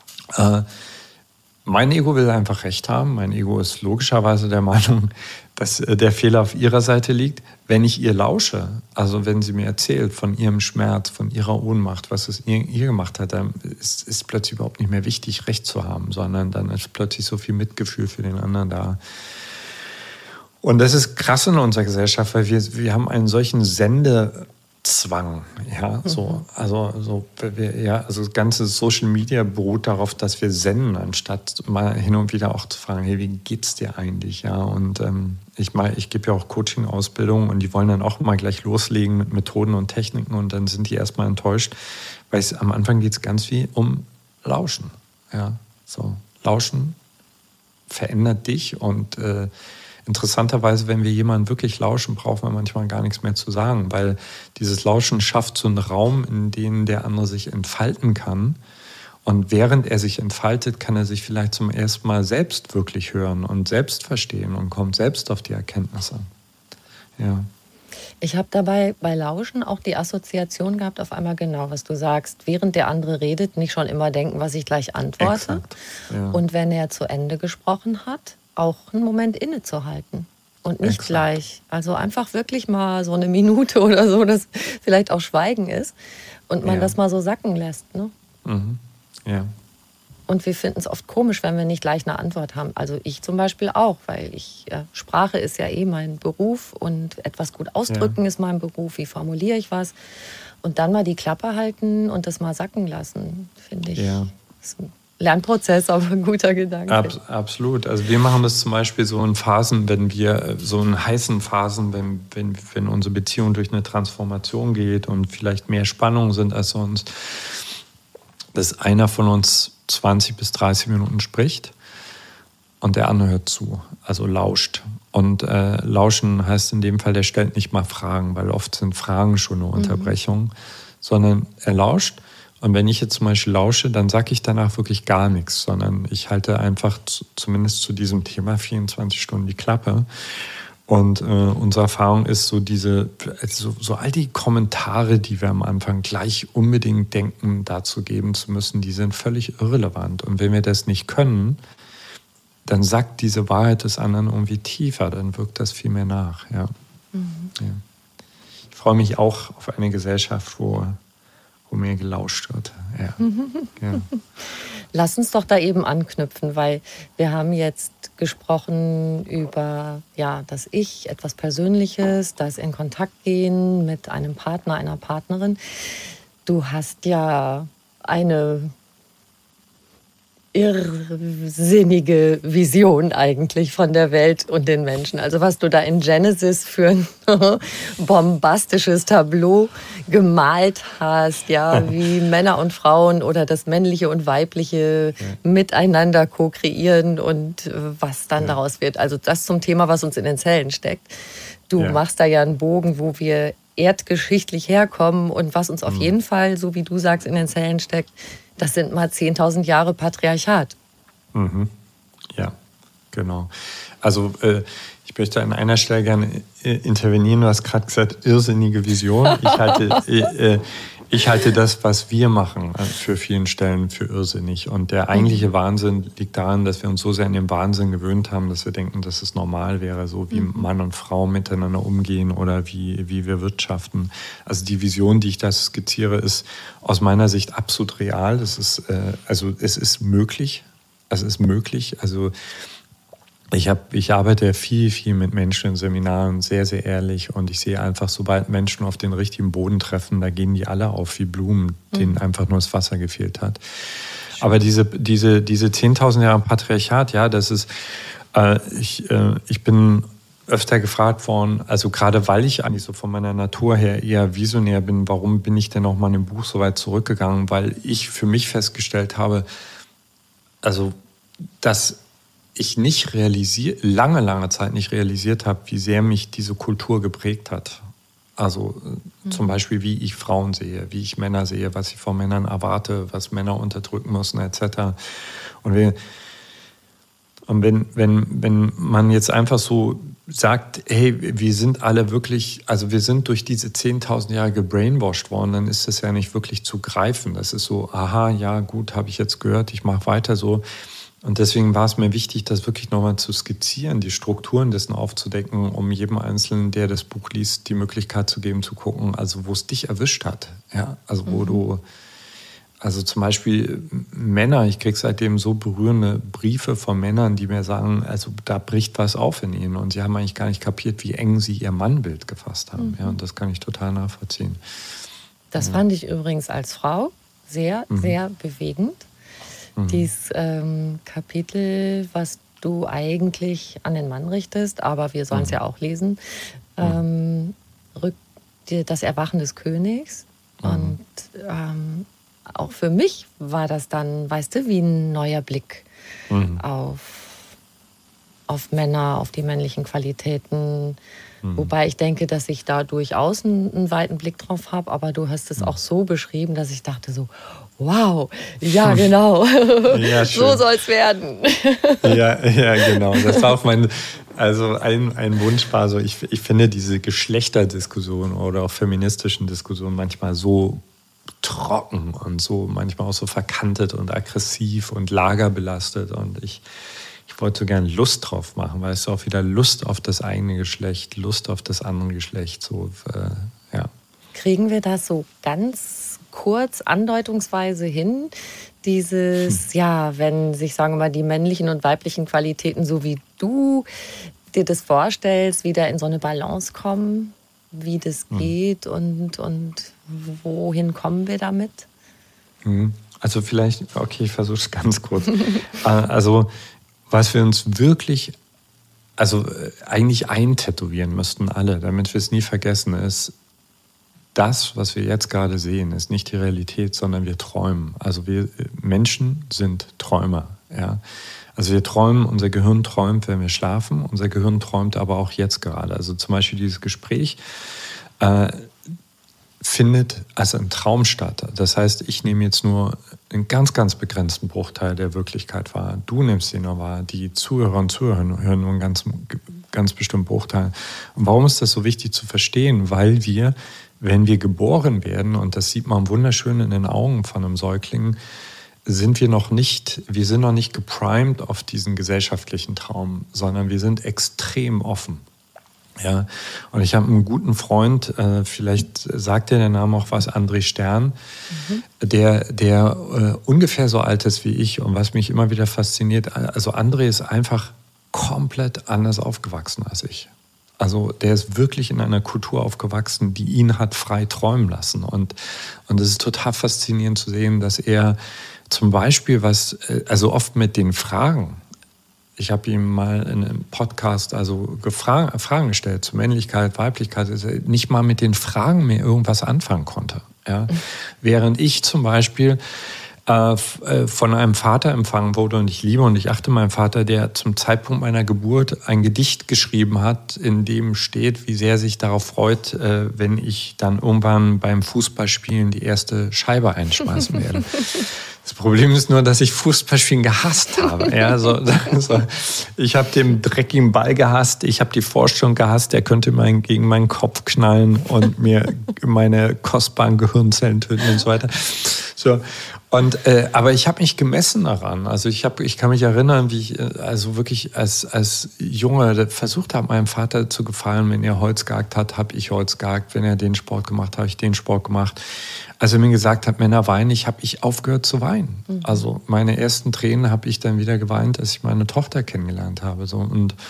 mein Ego will einfach Recht haben. Mein Ego ist logischerweise der Meinung, dass der Fehler auf ihrer Seite liegt. Wenn ich ihr lausche, also wenn sie mir erzählt von ihrem Schmerz, von ihrer Ohnmacht, was es ihr gemacht hat, dann ist plötzlich überhaupt nicht mehr wichtig, Recht zu haben, sondern dann ist plötzlich so viel Mitgefühl für den anderen da. Und das ist krass in unserer Gesellschaft, weil wir haben einen solchen Sendezwang, ja, so, also das ganze Social Media beruht darauf, dass wir senden, anstatt mal hin und wieder auch zu fragen, hey, wie geht's dir eigentlich, ja, und ich gebe ja auch Coaching-Ausbildung und die wollen dann auch mal gleich loslegen mit Methoden und Techniken und dann sind die erstmal enttäuscht, weil am Anfang geht es ganz viel um Lauschen, ja, so, Lauschen verändert dich und interessanterweise, wenn wir jemanden wirklich lauschen, brauchen wir manchmal gar nichts mehr zu sagen, weil dieses Lauschen schafft so einen Raum, in dem der andere sich entfalten kann. Und während er sich entfaltet, kann er sich vielleicht zum ersten Mal selbst wirklich hören und selbst verstehen und kommt selbst auf die Erkenntnisse. Ja. Ich habe dabei bei Lauschen auch die Assoziation gehabt, auf einmal genau, was du sagst. Während der andere redet, nicht schon immer denken, was ich gleich antworte. Exakt, ja. Und wenn er zu Ende gesprochen hat, auch einen Moment innezuhalten. Und nicht Exakt. gleich. Also einfach wirklich mal so eine Minute oder so, dass vielleicht auch Schweigen ist. Und man das mal so sacken lässt. Ne? Mhm. Ja. Und wir finden es oft komisch, wenn wir nicht gleich eine Antwort haben. Also ich zum Beispiel auch, weil Sprache ist ja mein Beruf und etwas gut ausdrücken ist mein Beruf. Wie formuliere ich was? Und dann mal die Klappe halten und das mal sacken lassen, finde ich. Ja. Ist ein Lernprozess, aber ein guter Gedanke. Absolut. Also wir machen das zum Beispiel so in Phasen, wenn wir so in heißen Phasen, wenn unsere Beziehung durch eine Transformation geht und vielleicht mehr Spannungen sind als sonst, dass einer von uns 20 bis 30 Minuten spricht und der andere hört zu, also lauscht. Und lauschen heißt in dem Fall, der stellt nicht mal Fragen, weil oft sind Fragen schon eine Unterbrechung, sondern er lauscht. Und wenn ich jetzt zum Beispiel lausche, dann sage ich danach wirklich gar nichts, sondern ich halte einfach zumindest zu diesem Thema 24 Stunden die Klappe. Und unsere Erfahrung ist so so all die Kommentare, die wir am Anfang gleich unbedingt denken, dazu geben zu müssen, die sind völlig irrelevant. Und wenn wir das nicht können, dann sagt diese Wahrheit des anderen irgendwie tiefer, dann wirkt das viel mehr nach. Ja. Ja. Ich freue mich auch auf eine Gesellschaft, wo mehr gelauscht wird. Ja. Ja. Lass uns doch da eben anknüpfen, weil wir haben jetzt gesprochen über das Ich, etwas Persönliches, das in Kontakt gehen mit einem Partner, einer Partnerin. Du hast ja eine irrsinnige Vision eigentlich von der Welt und den Menschen. Also was du da in Genesis für ein bombastisches Tableau gemalt hast, wie Männer und Frauen oder das Männliche und Weibliche miteinander ko-kreieren und was dann daraus wird. Also das zum Thema, was uns in den Zellen steckt. Du machst da ja einen Bogen, wo wir erdgeschichtlich herkommen und was uns auf jeden Fall, so wie du sagst, in den Zellen steckt, das sind mal 10.000 Jahre Patriarchat. Mhm. Ja, genau. Also ich möchte an einer Stelle gerne intervenieren. Du hast gerade gesagt, irrsinnige Vision. Ich halte das, was wir machen, für vielen Stellen für irrsinnig. Und der eigentliche Wahnsinn liegt daran, dass wir uns so sehr an den Wahnsinn gewöhnt haben, dass wir denken, dass es normal wäre, so wie Mann und Frau miteinander umgehen oder wie wir wirtschaften. Also die Vision, die ich da skizziere, ist aus meiner Sicht absolut real. Es ist möglich. Es ist möglich. Also ich arbeite viel, viel mit Menschen in Seminaren, sehr, sehr ehrlich. Und ich sehe einfach, sobald Menschen auf den richtigen Boden treffen, da gehen die alle auf wie Blumen, denen einfach nur das Wasser gefehlt hat. Aber diese 10.000 Jahre Patriarchat, das ist, ich bin öfter gefragt worden, also gerade weil ich eigentlich so von meiner Natur her eher visionär bin, warum bin ich denn auch mal in dem Buch so weit zurückgegangen? Weil ich für mich festgestellt habe, also dass ich lange Zeit nicht realisiert habe, wie sehr mich diese Kultur geprägt hat. Also zum Beispiel, wie ich Frauen sehe, wie ich Männer sehe, was ich von Männern erwarte, was Männer unterdrücken müssen, etc. Und wenn man jetzt einfach so sagt, hey, wir sind alle wirklich, also wir sind durch diese 10.000 Jahre gebrainwashed worden, dann ist das ja nicht wirklich zu greifen. Das ist so, aha, ja gut, habe ich jetzt gehört, ich mache weiter so. Und deswegen war es mir wichtig, das wirklich nochmal zu skizzieren, die Strukturen dessen aufzudecken, um jedem Einzelnen, der das Buch liest, die Möglichkeit zu geben, zu gucken, also wo es dich erwischt hat. Ja? Also wo du, also zum Beispiel Männer, ich kriege seitdem so berührende Briefe von Männern, die mir sagen, also da bricht was auf in ihnen und sie haben eigentlich gar nicht kapiert, wie eng sie ihr Mannbild gefasst haben. Ja, und das kann ich total nachvollziehen. Das fand ich übrigens als Frau sehr, sehr bewegend. Dieses Kapitel, was du eigentlich an den Mann richtest, aber wir sollen es ja auch lesen, das Erwachen des Königs. Und auch für mich war das dann, weißt du, wie ein neuer Blick auf Männer, auf die männlichen Qualitäten. Wobei ich denke, dass ich da durchaus einen weiten Blick drauf habe, aber du hast es auch so beschrieben, dass ich dachte so, wow, ja genau, ja, so soll es werden. Ja, genau. Das war auch Also ein Wunsch war so, ich finde diese Geschlechterdiskussion oder auch feministischen Diskussionen manchmal so trocken und so manchmal auch so verkantet und aggressiv und lagerbelastet. Und ich wollte so gerne Lust drauf machen, weil es auch wieder Lust auf das eigene Geschlecht, Lust auf das andere Geschlecht. So, ja. Kriegen wir das so ganz kurz andeutungsweise hin? Dieses, ja, wenn sich, sagen wir mal, die männlichen und weiblichen Qualitäten, so wie du dir das vorstellst, wieder in so eine Balance kommen, wie das geht und wohin kommen wir damit? Also vielleicht, okay, ich versuche es ganz kurz. Also was wir uns wirklich, also eigentlich eintätowieren müssten alle, damit wir es nie vergessen, ist, das, was wir jetzt gerade sehen, ist nicht die Realität, sondern wir träumen. Also wir Menschen sind Träumer. Ja? Also wir träumen, unser Gehirn träumt, wenn wir schlafen. Unser Gehirn träumt aber auch jetzt gerade. Also zum Beispiel dieses Gespräch findet also im Traum statt. Das heißt, ich nehme jetzt nur einen ganz, ganz begrenzten Bruchteil der Wirklichkeit wahr. Du nimmst ihn nur wahr. Die Zuhörer und Zuhörer hören nur einen ganz bestimmten Bruchteil. Und warum ist das so wichtig zu verstehen? Weil wir, wenn wir geboren werden, und das sieht man wunderschön in den Augen von einem Säugling, sind wir noch nicht geprimed auf diesen gesellschaftlichen Traum, sondern wir sind extrem offen. Ja, und ich habe einen guten Freund, vielleicht sagt dir der Name auch was, André Stern, der ungefähr so alt ist wie ich, und was mich immer wieder fasziniert, also André ist einfach komplett anders aufgewachsen als ich. Also der ist wirklich in einer Kultur aufgewachsen, die ihn hat frei träumen lassen. Und es ist total faszinierend zu sehen, dass er zum Beispiel also oft mit den Fragen, ich habe ihm mal in einem Podcast Fragen gestellt zu Männlichkeit, Weiblichkeit, dass er nicht mal mit den Fragen mehr irgendwas anfangen konnte. Ja? Während ich zum Beispiel von einem Vater empfangen wurde, und ich liebe und ich achte meinen Vater, der zum Zeitpunkt meiner Geburt ein Gedicht geschrieben hat, in dem steht, wie sehr sich darauf freut, wenn ich dann irgendwann beim Fußballspielen die erste Scheibe einschmeißen werde. Das Problem ist nur, dass ich Fußballspielen gehasst habe. Ja, ich habe den dreckigen Ball gehasst, ich habe die Vorstellung gehasst, er könnte gegen meinen Kopf knallen und mir meine kostbaren Gehirnzellen töten und so weiter. So. Aber ich habe mich gemessen daran. Also ich kann mich erinnern, wie ich also wirklich als Junge versucht habe, meinem Vater zu gefallen. Wenn er Holz gehackt hat, habe ich Holz gehackt. Wenn er den Sport gemacht hat, habe ich den Sport gemacht. Als er mir gesagt hat, Männer weinen, habe ich aufgehört zu weinen. Also meine ersten Tränen habe ich dann wieder geweint, als ich meine Tochter kennengelernt habe. So.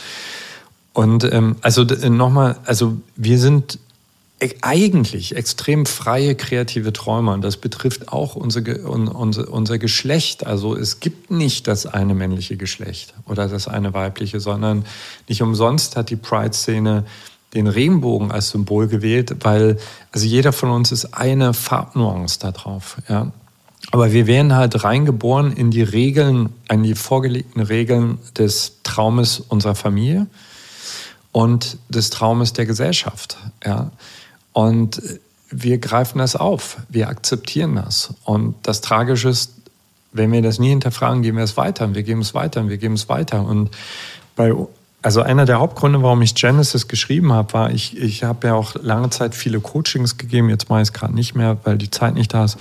Nochmal, also wir sind eigentlich extrem freie, kreative Träumer. Und das betrifft auch unser Geschlecht. Also es gibt nicht das eine männliche Geschlecht oder das eine weibliche, sondern nicht umsonst hat die Pride-Szene den Regenbogen als Symbol gewählt, weil also jeder von uns ist eine Farbnuance da drauf. Ja? Aber wir werden halt reingeboren in die Regeln, in die vorgelegten Regeln des Traumes unserer Familie und des Traumes der Gesellschaft. Ja? Und wir greifen das auf, wir akzeptieren das. Und das Tragische ist, wenn wir das nie hinterfragen, geben wir es weiter und wir geben es weiter und wir geben es weiter. Und also einer der Hauptgründe, warum ich Genesis geschrieben habe, war, ich habe ja auch lange Zeit viele Coachings gegeben, jetzt mache ich es gerade nicht mehr, weil die Zeit nicht da ist.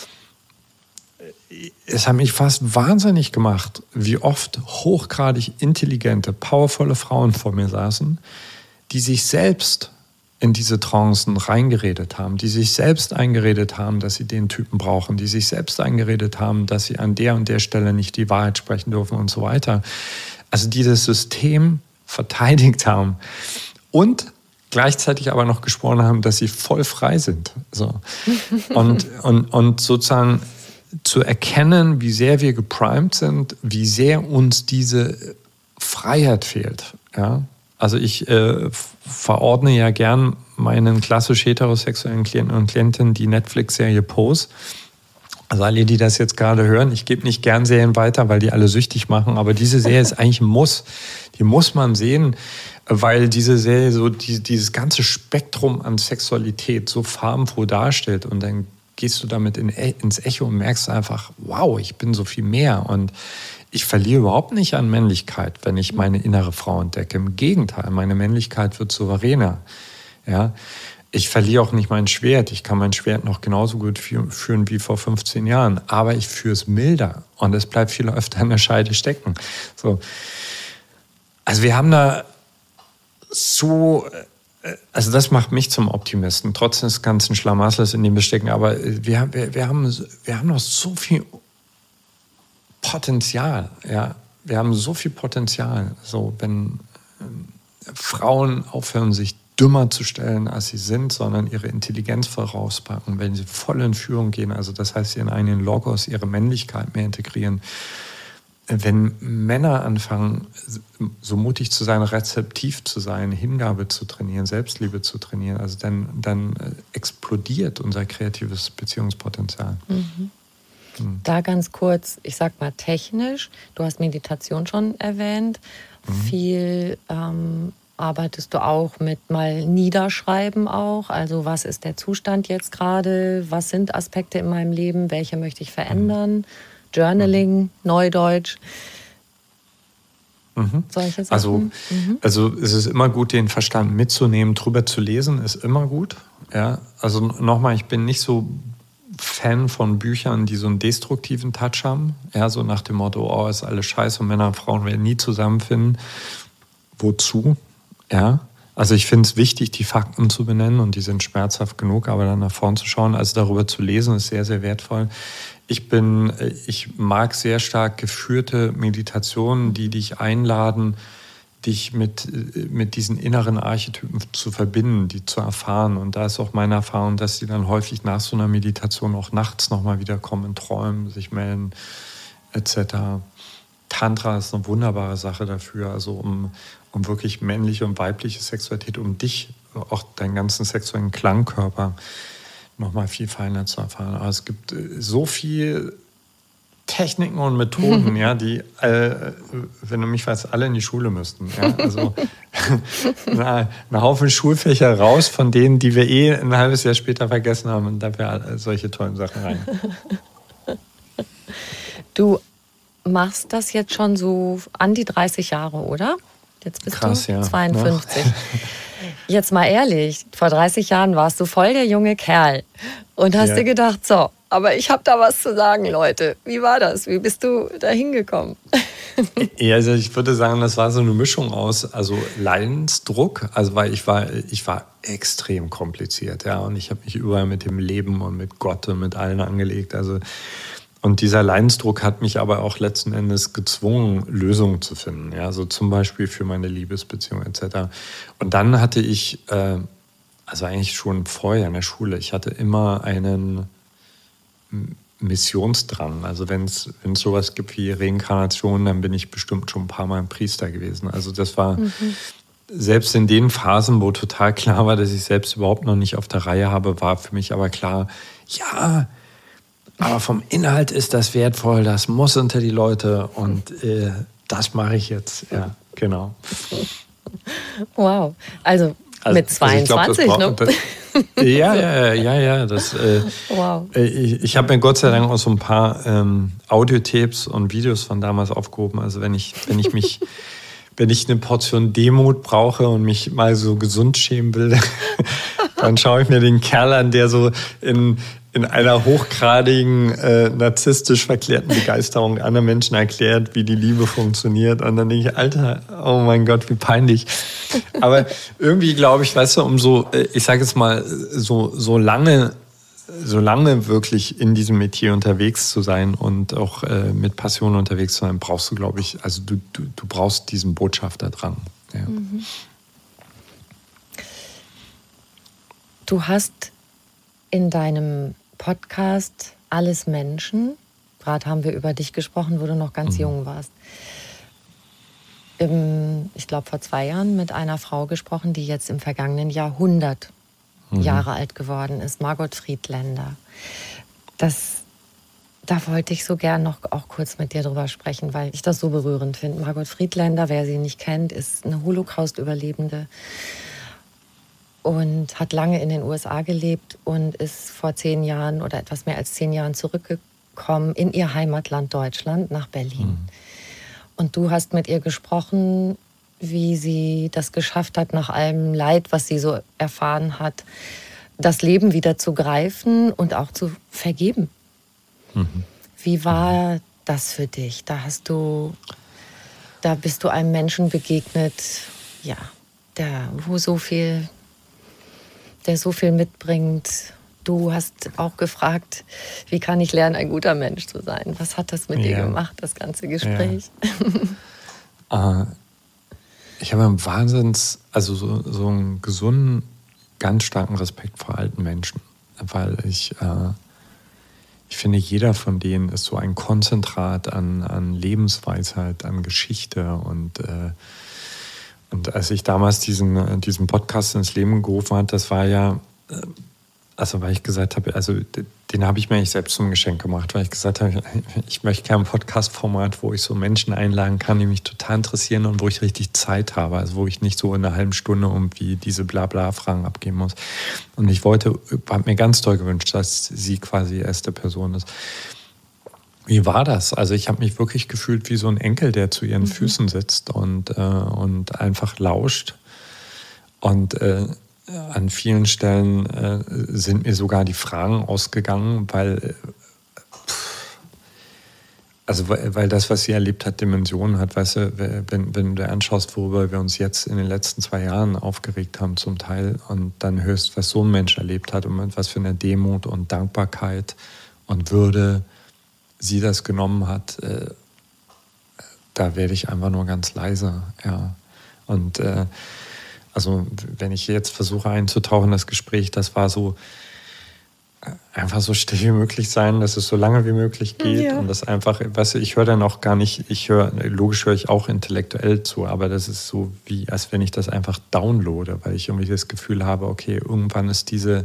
Es hat mich fast wahnsinnig gemacht, wie oft hochgradig intelligente, powervolle Frauen vor mir saßen, die sich selbst in diese Trancen reingeredet haben, die sich selbst eingeredet haben, dass sie den Typen brauchen, die sich selbst eingeredet haben, dass sie an der und der Stelle nicht die Wahrheit sprechen dürfen und so weiter. Also dieses System verteidigt haben und gleichzeitig aber noch gesprochen haben, dass sie voll frei sind. So. Und sozusagen zu erkennen, wie sehr wir geprimed sind, wie sehr uns diese Freiheit fehlt. Ja? Also ich verordne ja gern meinen klassisch heterosexuellen Klienten und Klientinnen die Netflix-Serie Pose. Also alle, die das jetzt gerade hören, ich gebe nicht gern Serien weiter, weil die alle süchtig machen, aber diese Serie ist eigentlich ein Muss. Die muss man sehen, weil diese Serie so dieses ganze Spektrum an Sexualität so farbenfroh darstellt, und dann gehst du damit ins Echo und merkst einfach, wow, ich bin so viel mehr. Und ich verliere überhaupt nicht an Männlichkeit, wenn ich meine innere Frau entdecke. Im Gegenteil, meine Männlichkeit wird souveräner. Ja? Ich verliere auch nicht mein Schwert. Ich kann mein Schwert noch genauso gut führen wie vor 15 Jahren. Aber ich führe es milder und es bleibt viel öfter an der Scheide stecken. So. Also wir haben da so... Also das macht mich zum Optimisten, trotz des ganzen Schlamassels, in dem wir stecken. Aber wir haben noch so viel Potenzial. Ja? Wir haben so viel Potenzial. So, wenn Frauen aufhören, sich dümmer zu stellen, als sie sind, sondern ihre Intelligenz vorauspacken, wenn sie voll in Führung gehen, also das heißt, ihren eigenen Logos, ihre Männlichkeit mehr integrieren. Wenn Männer anfangen, so mutig zu sein, rezeptiv zu sein, Hingabe zu trainieren, Selbstliebe zu trainieren, also dann explodiert unser kreatives Beziehungspotenzial. Mhm. Da ganz kurz, ich sag mal technisch, du hast Meditation schon erwähnt, viel arbeitest du auch mit mal Niederschreiben auch, also was ist der Zustand jetzt gerade, was sind Aspekte in meinem Leben, welche möchte ich verändern? Journaling, Neudeutsch, solche Sachen. Also es ist immer gut, den Verstand mitzunehmen, drüber zu lesen, ist immer gut. Ja? Also nochmal, ich bin nicht so Fan von Büchern, die so einen destruktiven Touch haben. Ja, so nach dem Motto, oh, ist alles scheiße und Männer und Frauen werden nie zusammenfinden. Wozu? Ja. Also ich finde es wichtig, die Fakten zu benennen und die sind schmerzhaft genug, aber dann nach vorn zu schauen, also darüber zu lesen, ist sehr, sehr wertvoll. Ich mag sehr stark geführte Meditationen, die dich einladen, dich mit diesen inneren Archetypen zu verbinden, die zu erfahren. Und da ist auch meine Erfahrung, dass die dann häufig nach so einer Meditation auch nachts nochmal wiederkommen, in Träumen, sich melden, etc. Tantra ist eine wunderbare Sache dafür, also um wirklich männliche und weibliche Sexualität, um dich, auch deinen ganzen sexuellen Klangkörper nochmal viel feiner zu erfahren. Aber es gibt so viel Techniken und Methoden, ja, die, wenn du mich weißt, alle in die Schule müssten. Ja? Also ein Haufen Schulfächer raus, von denen, die wir ein halbes Jahr später vergessen haben, und dafür solche tollen Sachen rein. Du machst das jetzt schon so an die 30 Jahre, oder? Jetzt bist Krass, du ja. 52. Jetzt mal ehrlich, vor 30 Jahren warst du voll der junge Kerl und hast dir gedacht, so, aber ich habe da was zu sagen, Leute. Wie war das? Wie bist du da hingekommen? Ja, also ich würde sagen, das war so eine Mischung aus, also Leidensdruck, also weil ich war extrem kompliziert, ja, und ich habe mich überall mit dem Leben und mit Gott und mit allen angelegt, also. Und dieser Leidensdruck hat mich aber auch letzten Endes gezwungen, Lösungen zu finden. Ja, so zum Beispiel für meine Liebesbeziehung etc. Und dann hatte ich, also eigentlich schon vorher in der Schule, ich hatte immer einen Missionsdrang. Also wenn es sowas gibt wie Reinkarnation, dann bin ich bestimmt schon ein paar Mal ein Priester gewesen. Also das war selbst in den Phasen, wo total klar war, dass ich selbst überhaupt noch nicht auf der Reihe habe, war für mich aber klar, ja, aber vom Inhalt ist das wertvoll, das muss unter die Leute und das mache ich jetzt. Ja, genau. Wow. Also mit 22, also ne? Ja. Wow. Ich habe mir Gott sei Dank auch so ein paar Audiotapes und Videos von damals aufgehoben. Also wenn ich eine Portion Demut brauche und mich mal so gesund schämen will, dann schaue ich mir den Kerl an, der so in einer hochgradigen, narzisstisch verklärten Begeisterung anderen Menschen erklärt, wie die Liebe funktioniert. Und dann denke ich, Alter, oh mein Gott, wie peinlich. Aber irgendwie glaube ich, weißt du, ich sage jetzt mal, so lange wirklich in diesem Metier unterwegs zu sein und auch mit Passion unterwegs zu sein, brauchst du, glaube ich, also du brauchst diesen Botschafter dran. Ja. Du hast in deinem Podcast Alles Menschen, gerade haben wir über dich gesprochen, wo du noch ganz jung warst, ich glaube vor 2 Jahren mit einer Frau gesprochen, die jetzt im vergangenen Jahr 100 Jahre alt geworden ist, Margot Friedländer. Da wollte ich so gern noch auch kurz mit dir drüber sprechen, weil ich das so berührend finde. Margot Friedländer, wer sie nicht kennt, ist eine Holocaust-Überlebende und hat lange in den USA gelebt und ist vor 10 Jahren oder etwas mehr als 10 Jahren zurückgekommen in ihr Heimatland Deutschland nach Berlin. Und du hast mit ihr gesprochen, wie sie das geschafft hat, nach allem Leid, was sie so erfahren hat, das Leben wieder zu greifen und auch zu vergeben. Wie war das für dich? Da bist du einem Menschen begegnet, ja, der so viel mitbringt. Du hast auch gefragt, wie kann ich lernen, ein guter Mensch zu sein? Was hat das mit dir gemacht, das ganze Gespräch? Ich habe so einen gesunden, ganz starken Respekt vor alten Menschen, weil ich finde, jeder von denen ist so ein Konzentrat an Lebensweisheit, an Geschichte und als ich damals diesen Podcast ins Leben gerufen habe, das war ja, weil ich gesagt habe, den habe ich mir nicht selbst zum Geschenk gemacht, weil ich gesagt habe, ich möchte gerne ein Podcast-Format, wo ich so Menschen einladen kann, die mich total interessieren und wo ich richtig Zeit habe, also wo ich nicht so in einer halben Stunde irgendwie diese Blabla-Fragen abgeben muss. Und ich habe mir ganz toll gewünscht, dass sie quasi die erste Person ist. Wie war das? Also ich habe mich wirklich gefühlt wie so ein Enkel, der zu ihren Füßen sitzt und einfach lauscht. Und an vielen Stellen sind mir sogar die Fragen ausgegangen, weil das, was sie erlebt hat, Dimensionen hat. Weißt du, wenn du dir anschaust, worüber wir uns jetzt in den letzten 2 Jahren aufgeregt haben zum Teil und dann hörst, was so ein Mensch erlebt hat und mit was für eine Demut und Dankbarkeit und Würde sie das genommen hat, da werde ich einfach nur ganz leise. Ja. Und wenn ich jetzt versuche einzutauchen, das Gespräch, das war so einfach so still wie möglich sein, dass es so lange wie möglich geht und das einfach, weißt du, ich höre dann auch gar nicht, logisch höre ich auch intellektuell zu, aber das ist so wie, als wenn ich das einfach downloade, weil ich irgendwie das Gefühl habe, okay, irgendwann ist diese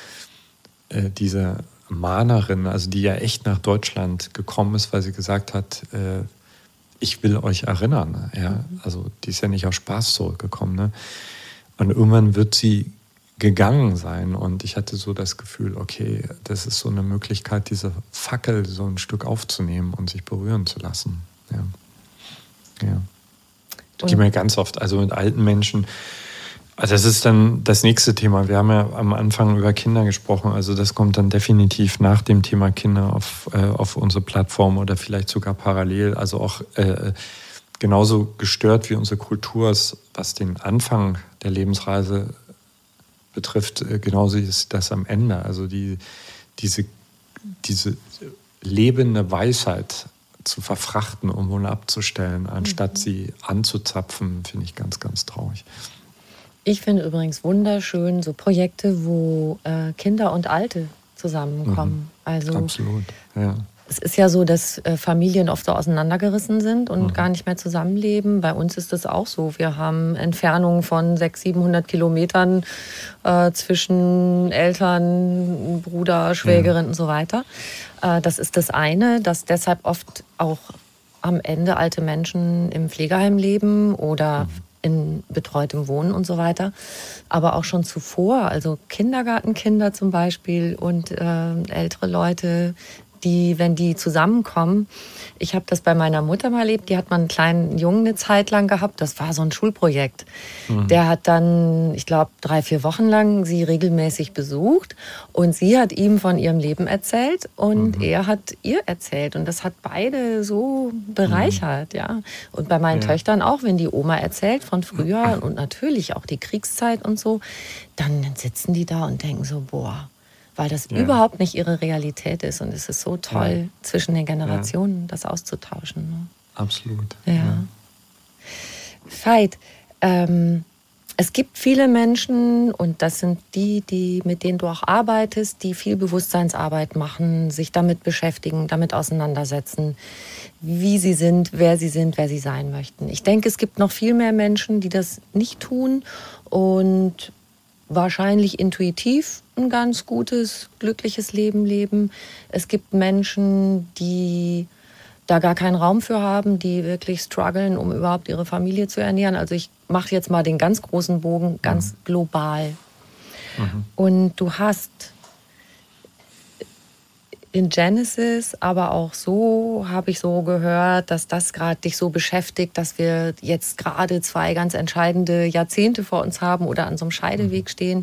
Mahnerin, also die ja echt nach Deutschland gekommen ist, weil sie gesagt hat, ich will euch erinnern. Ja? Also die ist ja nicht aus Spaß zurückgekommen. Ne? Und irgendwann wird sie gegangen sein und ich hatte so das Gefühl, okay, das ist so eine Möglichkeit, diese Fackel so ein Stück aufzunehmen und sich berühren zu lassen. Ja. Das geht mir ganz oft, also mit alten Menschen. Also das ist dann das nächste Thema. Wir haben ja am Anfang über Kinder gesprochen. Also das kommt dann definitiv nach dem Thema Kinder auf unsere Plattform oder vielleicht sogar parallel. Also auch genauso gestört wie unsere Kultur ist, was den Anfang der Lebensreise betrifft, genauso ist das am Ende. Also diese lebende Weisheit zu verfrachten, um wohl abzustellen, anstatt sie anzuzapfen, finde ich ganz, ganz traurig. Ich finde übrigens wunderschön so Projekte, wo Kinder und Alte zusammenkommen. Also absolut, ja. Es ist ja so, dass Familien oft so auseinandergerissen sind und gar nicht mehr zusammenleben. Bei uns ist das auch so. Wir haben Entfernungen von 600-700 Kilometern zwischen Eltern, Bruder, Schwägerin und so weiter. Das ist das eine, dass deshalb oft auch am Ende alte Menschen im Pflegeheim leben oder in betreutem Wohnen und so weiter. Aber auch schon zuvor, also Kindergartenkinder zum Beispiel und ältere Leute, wenn die zusammenkommen. Ich habe das bei meiner Mutter mal erlebt, die hat mal einen kleinen Jungen eine Zeit lang gehabt, das war so ein Schulprojekt. Der hat dann, ich glaube, 3-4 Wochen lang sie regelmäßig besucht und sie hat ihm von ihrem Leben erzählt und er hat ihr erzählt und das hat beide so bereichert, ja. Und bei meinen Töchtern auch, wenn die Oma erzählt von früher und natürlich auch die Kriegszeit und so, dann sitzen die da und denken so, boah, weil das überhaupt nicht ihre Realität ist. Und es ist so toll, zwischen den Generationen das auszutauschen. Ne? Absolut. Ja. Veit, es gibt viele Menschen, und das sind die, mit denen du auch arbeitest, die viel Bewusstseinsarbeit machen, sich damit beschäftigen, damit auseinandersetzen, wie sie sind, wer sie sein möchten. Ich denke, es gibt noch viel mehr Menschen, die das nicht tun und wahrscheinlich intuitiv ein ganz gutes, glückliches Leben leben. Es gibt Menschen, die da gar keinen Raum für haben, die wirklich strugglen, um überhaupt ihre Familie zu ernähren. Also ich mache jetzt mal den ganz großen Bogen, ganz global. Und du hast in Genesis, aber auch so habe ich so gehört, dass das gerade dich so beschäftigt, dass wir jetzt gerade 2 ganz entscheidende Jahrzehnte vor uns haben oder an so einem Scheideweg stehen.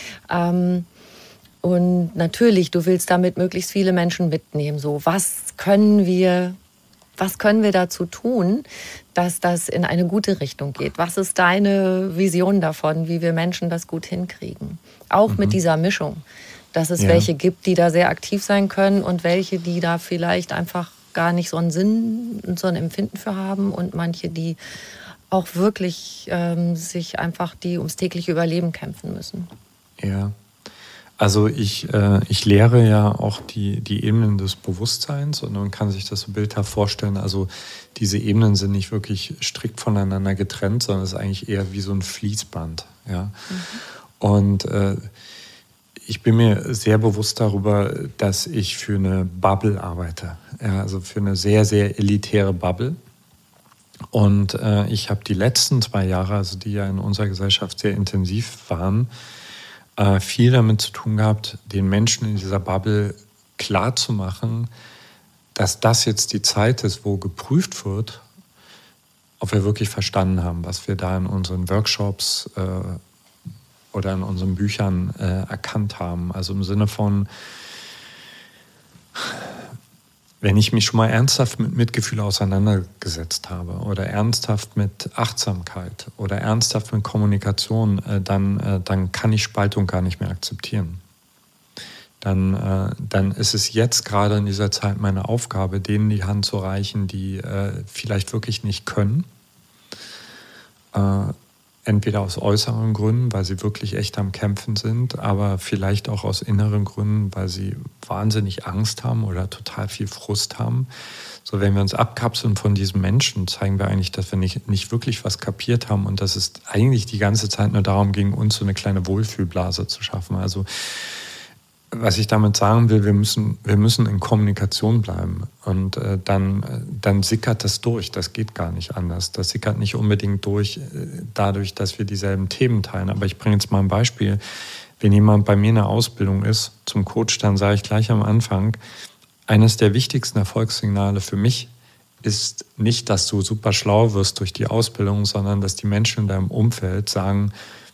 Und natürlich, du willst damit möglichst viele Menschen mitnehmen. So, was können wir dazu tun, dass das in eine gute Richtung geht? Was ist deine Vision davon, wie wir Menschen das gut hinkriegen? Auch mit dieser Mischung, dass es welche gibt, die da sehr aktiv sein können und welche, die da vielleicht einfach gar nicht so einen Sinn und so ein Empfinden für haben und manche, die auch wirklich sich einfach die ums tägliche Überleben kämpfen müssen. Ja. Also ich lehre ja auch die Ebenen des Bewusstseins und man kann sich das so bildhaft vorstellen. Also diese Ebenen sind nicht wirklich strikt voneinander getrennt, sondern es ist eigentlich eher wie so ein Fließband. Ja? Und ich bin mir sehr bewusst darüber, dass ich für eine Bubble arbeite. Ja, also für eine sehr, sehr elitäre Bubble. Und ich habe die letzten 2 Jahre, also die ja in unserer Gesellschaft sehr intensiv waren, viel damit zu tun gehabt, den Menschen in dieser Bubble klarzumachen, dass das jetzt die Zeit ist, wo geprüft wird, ob wir wirklich verstanden haben, was wir da in unseren Workshops oder in unseren Büchern erkannt haben. Also im Sinne von, wenn ich mich schon mal ernsthaft mit Mitgefühl auseinandergesetzt habe oder ernsthaft mit Achtsamkeit oder ernsthaft mit Kommunikation, dann kann ich Spaltung gar nicht mehr akzeptieren. Dann ist es jetzt gerade in dieser Zeit meine Aufgabe, denen die Hand zu reichen, die vielleicht wirklich nicht können. Entweder aus äußeren Gründen, weil sie wirklich echt am Kämpfen sind, aber vielleicht auch aus inneren Gründen, weil sie wahnsinnig Angst haben oder total viel Frust haben. So, wenn wir uns abkapseln von diesen Menschen, zeigen wir eigentlich, dass wir nicht wirklich was kapiert haben und dass es eigentlich die ganze Zeit nur darum ging, uns so eine kleine Wohlfühlblase zu schaffen. Also was ich damit sagen will, wir müssen in Kommunikation bleiben und dann sickert das durch. Das geht gar nicht anders. Das sickert nicht unbedingt durch, dadurch, dass wir dieselben Themen teilen. Aber ich bringe jetzt mal ein Beispiel. Wenn jemand bei mir in der Ausbildung ist zum Coach, dann sage ich gleich am Anfang, eines der wichtigsten Erfolgssignale für mich ist nicht, dass du super schlau wirst durch die Ausbildung, sondern dass die Menschen in deinem Umfeld sagen,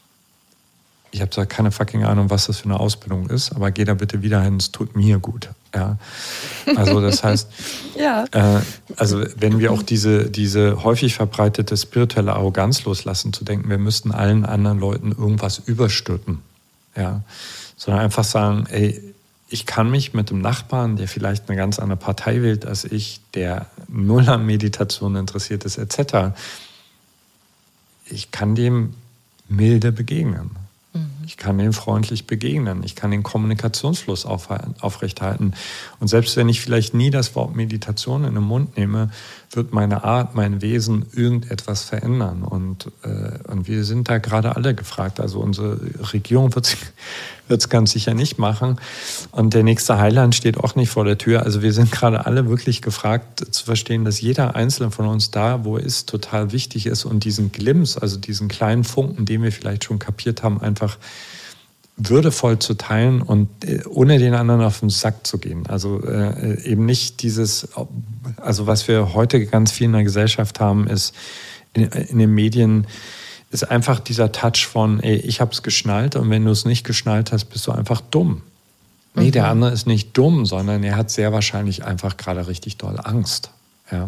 ich habe zwar keine fucking Ahnung, was das für eine Ausbildung ist, aber geh da bitte wieder hin, es tut mir gut. Ja. Also das heißt, also wenn wir auch diese häufig verbreitete spirituelle Arroganz loslassen, zu denken, wir müssten allen anderen Leuten irgendwas überstülpen, ja, sondern einfach sagen, ey, ich kann mich mit dem Nachbarn, der vielleicht eine ganz andere Partei wählt als ich, der null an Meditation interessiert ist, etc., ich kann dem milde begegnen. Ich kann dem freundlich begegnen. Ich kann den Kommunikationsfluss aufrechterhalten. Und selbst wenn ich vielleicht nie das Wort Meditation in den Mund nehme, wird meine Art, mein Wesen irgendetwas verändern. Und wir sind da gerade alle gefragt. Also unsere Regierung wird es ganz sicher nicht machen. Und der nächste Heiland steht auch nicht vor der Tür. Also wir sind gerade alle wirklich gefragt zu verstehen, dass jeder Einzelne von uns da, wo er ist, total wichtig ist. Und diesen Glimps, also diesen kleinen Funken, den wir vielleicht schon kapiert haben, einfach würdevoll zu teilen und ohne den anderen auf den Sack zu gehen. Also eben nicht dieses, also was wir heute ganz viel in der Gesellschaft haben, ist in den Medien, ist einfach dieser Touch von, ey, ich hab's geschnallt und wenn du es nicht geschnallt hast, bist du einfach dumm. Nee, der andere ist nicht dumm, sondern er hat sehr wahrscheinlich einfach gerade richtig doll Angst. Ja,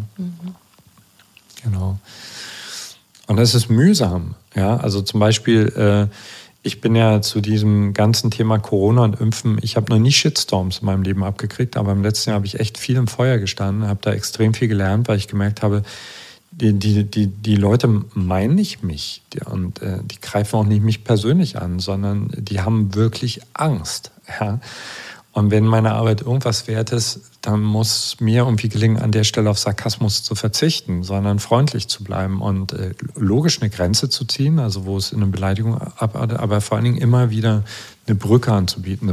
genau. Und das ist mühsam. Ja, also zum Beispiel, ich bin ja zu diesem ganzen Thema Corona und Impfen, ich habe noch nie Shitstorms in meinem Leben abgekriegt, aber im letzten Jahr habe ich echt viel im Feuer gestanden, habe da extrem viel gelernt, weil ich gemerkt habe, die Leute meinen nicht mich und die greifen auch nicht mich persönlich an, sondern die haben wirklich Angst. Ja? Und wenn meine Arbeit irgendwas wert ist, dann muss mir irgendwie gelingen, an der Stelle auf Sarkasmus zu verzichten, sondern freundlich zu bleiben und logisch eine Grenze zu ziehen, also wo es in eine Beleidigung abartet, aber vor allen Dingen immer wieder eine Brücke anzubieten.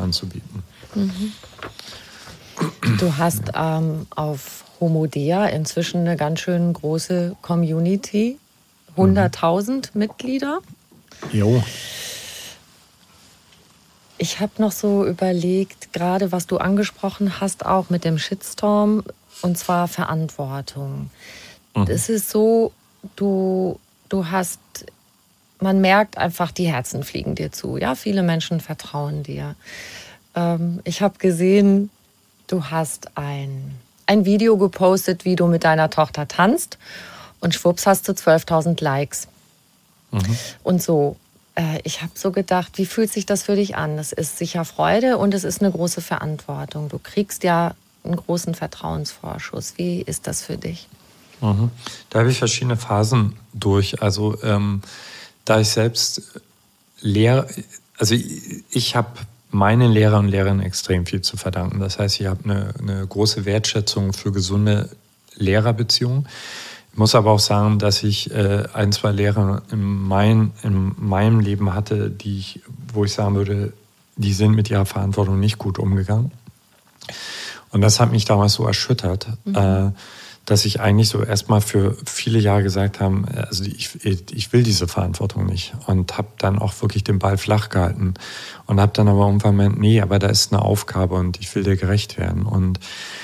Du hast auf Homodea inzwischen eine ganz schön große Community, 100.000 Mitglieder. Jo. Ich habe noch so überlegt, gerade was du angesprochen hast, auch mit dem Shitstorm, und zwar Verantwortung. Es ist so, du hast, man merkt einfach, die Herzen fliegen dir zu. Ja, viele Menschen vertrauen dir. Ich habe gesehen, du hast ein Video gepostet, wie du mit deiner Tochter tanzt, und schwupps hast du 12.000 Likes. Und so. Ich habe so gedacht, wie fühlt sich das für dich an? Es ist sicher Freude und es ist eine große Verantwortung. Du kriegst ja einen großen Vertrauensvorschuss. Wie ist das für dich? Da habe ich verschiedene Phasen durch. Also da ich selbst lehre, also ich habe meinen Lehrern und Lehrerinnen extrem viel zu verdanken. Das heißt, ich habe eine große Wertschätzung für gesunde Lehrerbeziehungen. Ich muss aber auch sagen, dass ich ein, zwei Lehrer in meinem Leben hatte, wo ich sagen würde, die sind mit ihrer Verantwortung nicht gut umgegangen. Und das hat mich damals so erschüttert, dass ich eigentlich so erstmal für viele Jahre gesagt habe, also ich will diese Verantwortung nicht. Und habe dann auch wirklich den Ball flach gehalten. Und habe dann aber irgendwann gemeint, nee, aber da ist eine Aufgabe und ich will dir gerecht werden. Und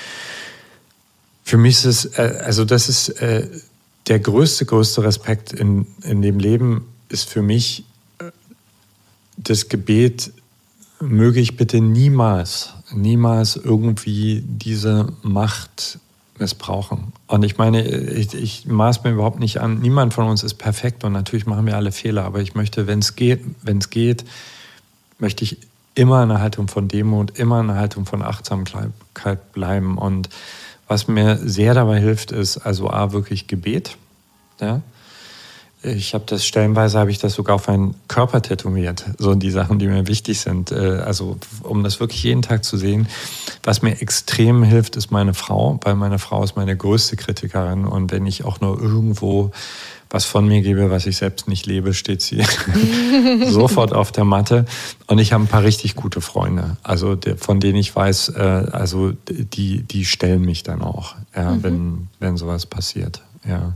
für mich ist es, also das ist der größte Respekt in dem Leben ist für mich das Gebet, möge ich bitte niemals irgendwie diese Macht missbrauchen. Und ich meine, ich maß mir überhaupt nicht an, niemand von uns ist perfekt und natürlich machen wir alle Fehler, aber ich möchte, wenn es geht, möchte ich immer in einer Haltung von Demut, immer in einer Haltung von Achtsamkeit bleiben. Und was mir sehr dabei hilft, ist also wirklich Gebet. Ja? Ich habe das stellenweise sogar auf meinen Körper tätowiert. So die Sachen, die mir wichtig sind. Also um das wirklich jeden Tag zu sehen. Was mir extrem hilft, ist meine Frau, weil meine Frau ist meine größte Kritikerin. Und wenn ich auch nur irgendwo was von mir gebe, was ich selbst nicht lebe, steht sie sofort auf der Matte. Und ich habe ein paar richtig gute Freunde, also von denen ich weiß, also die stellen mich dann auch, ja, wenn sowas passiert. Ja.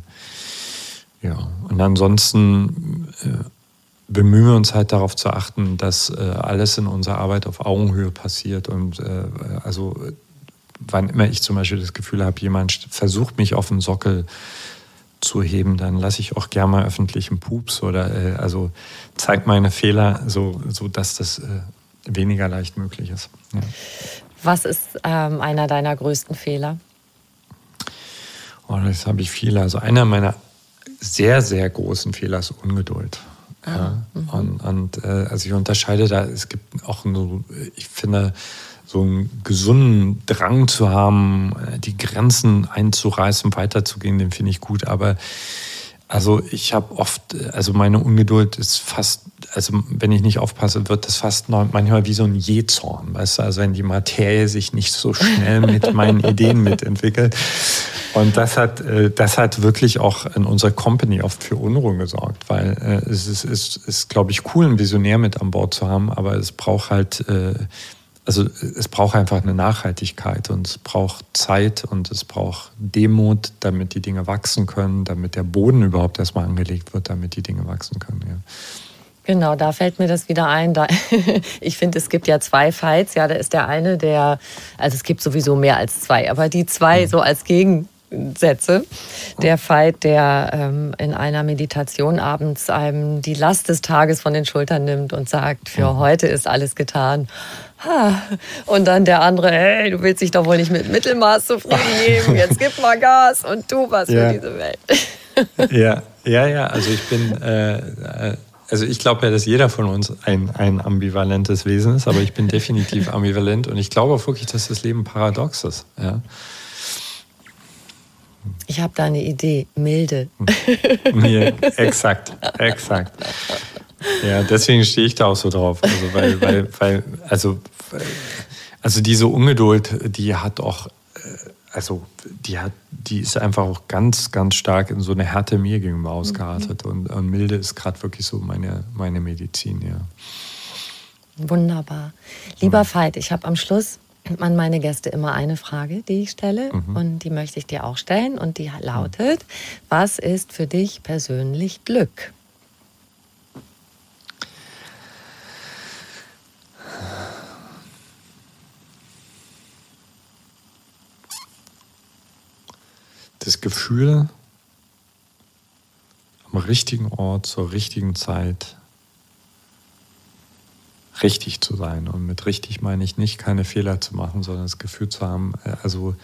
Und ansonsten bemühen wir uns halt darauf zu achten, dass alles in unserer Arbeit auf Augenhöhe passiert. Und also wann immer ich zum Beispiel das Gefühl habe, jemand versucht mich auf den Sockel zu heben, dann lasse ich auch gerne mal öffentlich einen Pups oder also zeige meine Fehler, so dass das weniger leicht möglich ist. Ja. Was ist einer deiner größten Fehler? Oh, das habe ich viele. Also einer meiner sehr, sehr großen Fehler ist Ungeduld. Ja. Und also ich unterscheide da, es gibt auch ich finde, so einen gesunden Drang zu haben, die Grenzen einzureißen, weiterzugehen, den finde ich gut. Aber also ich habe oft, also meine Ungeduld ist fast, also wenn ich nicht aufpasse, wird das fast manchmal wie so ein Jähzorn, weißt du, also wenn die Materie sich nicht so schnell mit meinen Ideen mitentwickelt. Und das hat wirklich auch in unserer Company oft für Unruhe gesorgt, weil es ist, glaube ich, cool, einen Visionär mit an Bord zu haben, aber es braucht halt, es braucht einfach eine Nachhaltigkeit und es braucht Zeit und es braucht Demut, damit die Dinge wachsen können, damit der Boden überhaupt erstmal angelegt wird, damit die Dinge wachsen können. Ja. Genau, da fällt mir das wieder ein. Ich finde, es gibt ja zwei Fights. Ja, da ist der eine, also es gibt sowieso mehr als zwei, aber die zwei so als Gegensätze. Der Fight, der in einer Meditation abends einem die Last des Tages von den Schultern nimmt und sagt, für heute ist alles getan. Und dann der andere, hey, du willst dich doch wohl nicht mit Mittelmaß zufrieden geben, jetzt gib mal Gas und tu was für diese Welt. Ja, also ich bin, also ich glaube ja, dass jeder von uns ein ambivalentes Wesen ist, aber ich bin definitiv ambivalent und ich glaube auch wirklich, dass das Leben paradox ist. Ja. Ich habe da eine Idee, milde. Ja, exakt. Ja, deswegen stehe ich da auch so drauf. Also, also diese Ungeduld, die hat auch, die ist einfach auch ganz, ganz stark in so eine Härte mir gegenüber ausgeartet. Und milde ist gerade wirklich so meine Medizin, ja. Vunderbar. Lieber Veit, ich habe am Schluss an meine Gäste immer eine Frage, die ich stelle. Und die möchte ich dir auch stellen. Und die lautet, was ist für dich persönlich Glück? das Gefühl, am richtigen Ort, zur richtigen Zeit richtig zu sein. Und mit richtig meine ich nicht, keine Fehler zu machen, sondern das Gefühl zu haben, also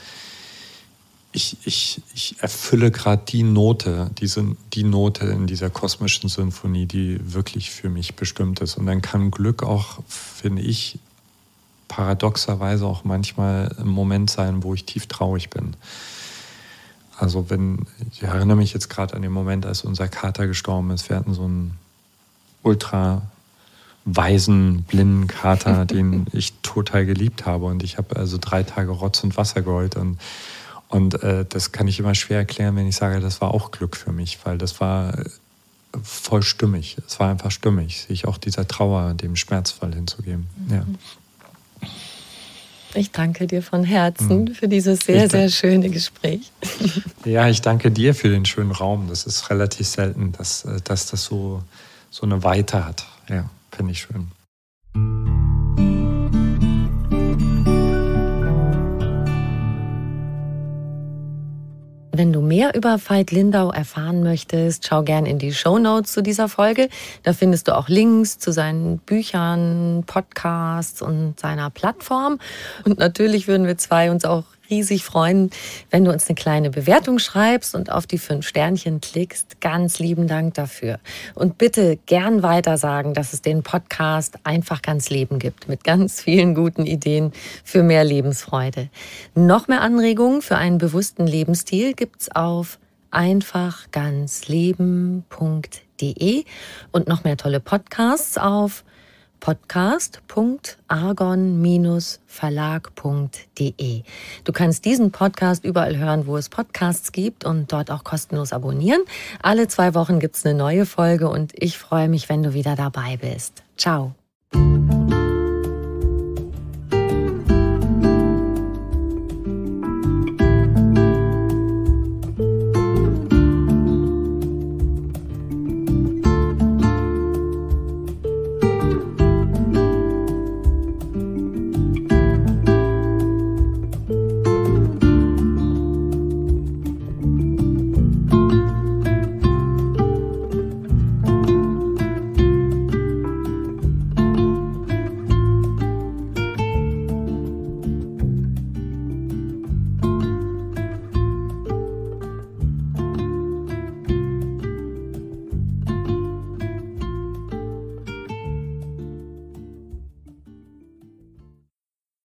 ich erfülle gerade die Note in dieser kosmischen Sinfonie, die wirklich für mich bestimmt ist. Und dann kann Glück auch, finde ich, paradoxerweise auch manchmal ein Moment sein, wo ich tief traurig bin. Also ich erinnere mich jetzt gerade an den Moment, als unser Kater gestorben ist. Wir hatten so einen ultra weisen, blinden Kater, den ich total geliebt habe. Und ich habe also 3 Tage Rotz und Wasser geheult. Und das kann ich immer schwer erklären, wenn ich sage, das war auch Glück für mich, weil das war voll stimmig. Es war einfach stimmig, sich auch dieser Trauer, dem Schmerzfall hinzugeben. Ja. Ich danke dir von Herzen für dieses sehr, sehr schöne Gespräch. Ja, ich danke dir für den schönen Raum. Das ist relativ selten, dass das so eine Weite hat. Ja, finde ich schön. Wenn du mehr über Veit Lindau erfahren möchtest, schau gern in die Shownotes zu dieser Folge. Da findest du auch Links zu seinen Büchern, Podcasts und seiner Plattform. Und natürlich würden wir zwei uns auch riesig freuen, wenn du uns eine kleine Bewertung schreibst und auf die 5 Sternchen klickst. Ganz lieben Dank dafür. Und bitte gern weiter sagen, dass es den Podcast Einfach ganz Leben gibt, mit ganz vielen guten Ideen für mehr Lebensfreude. Noch mehr Anregungen für einen bewussten Lebensstil gibt's auf einfachganzleben.de und noch mehr tolle Podcasts auf podcast.argon-verlag.de. Du kannst diesen Podcast überall hören, wo es Podcasts gibt und dort auch kostenlos abonnieren. Alle 2 Wochen gibt's eine neue Folge und ich freue mich, wenn du wieder dabei bist. Ciao.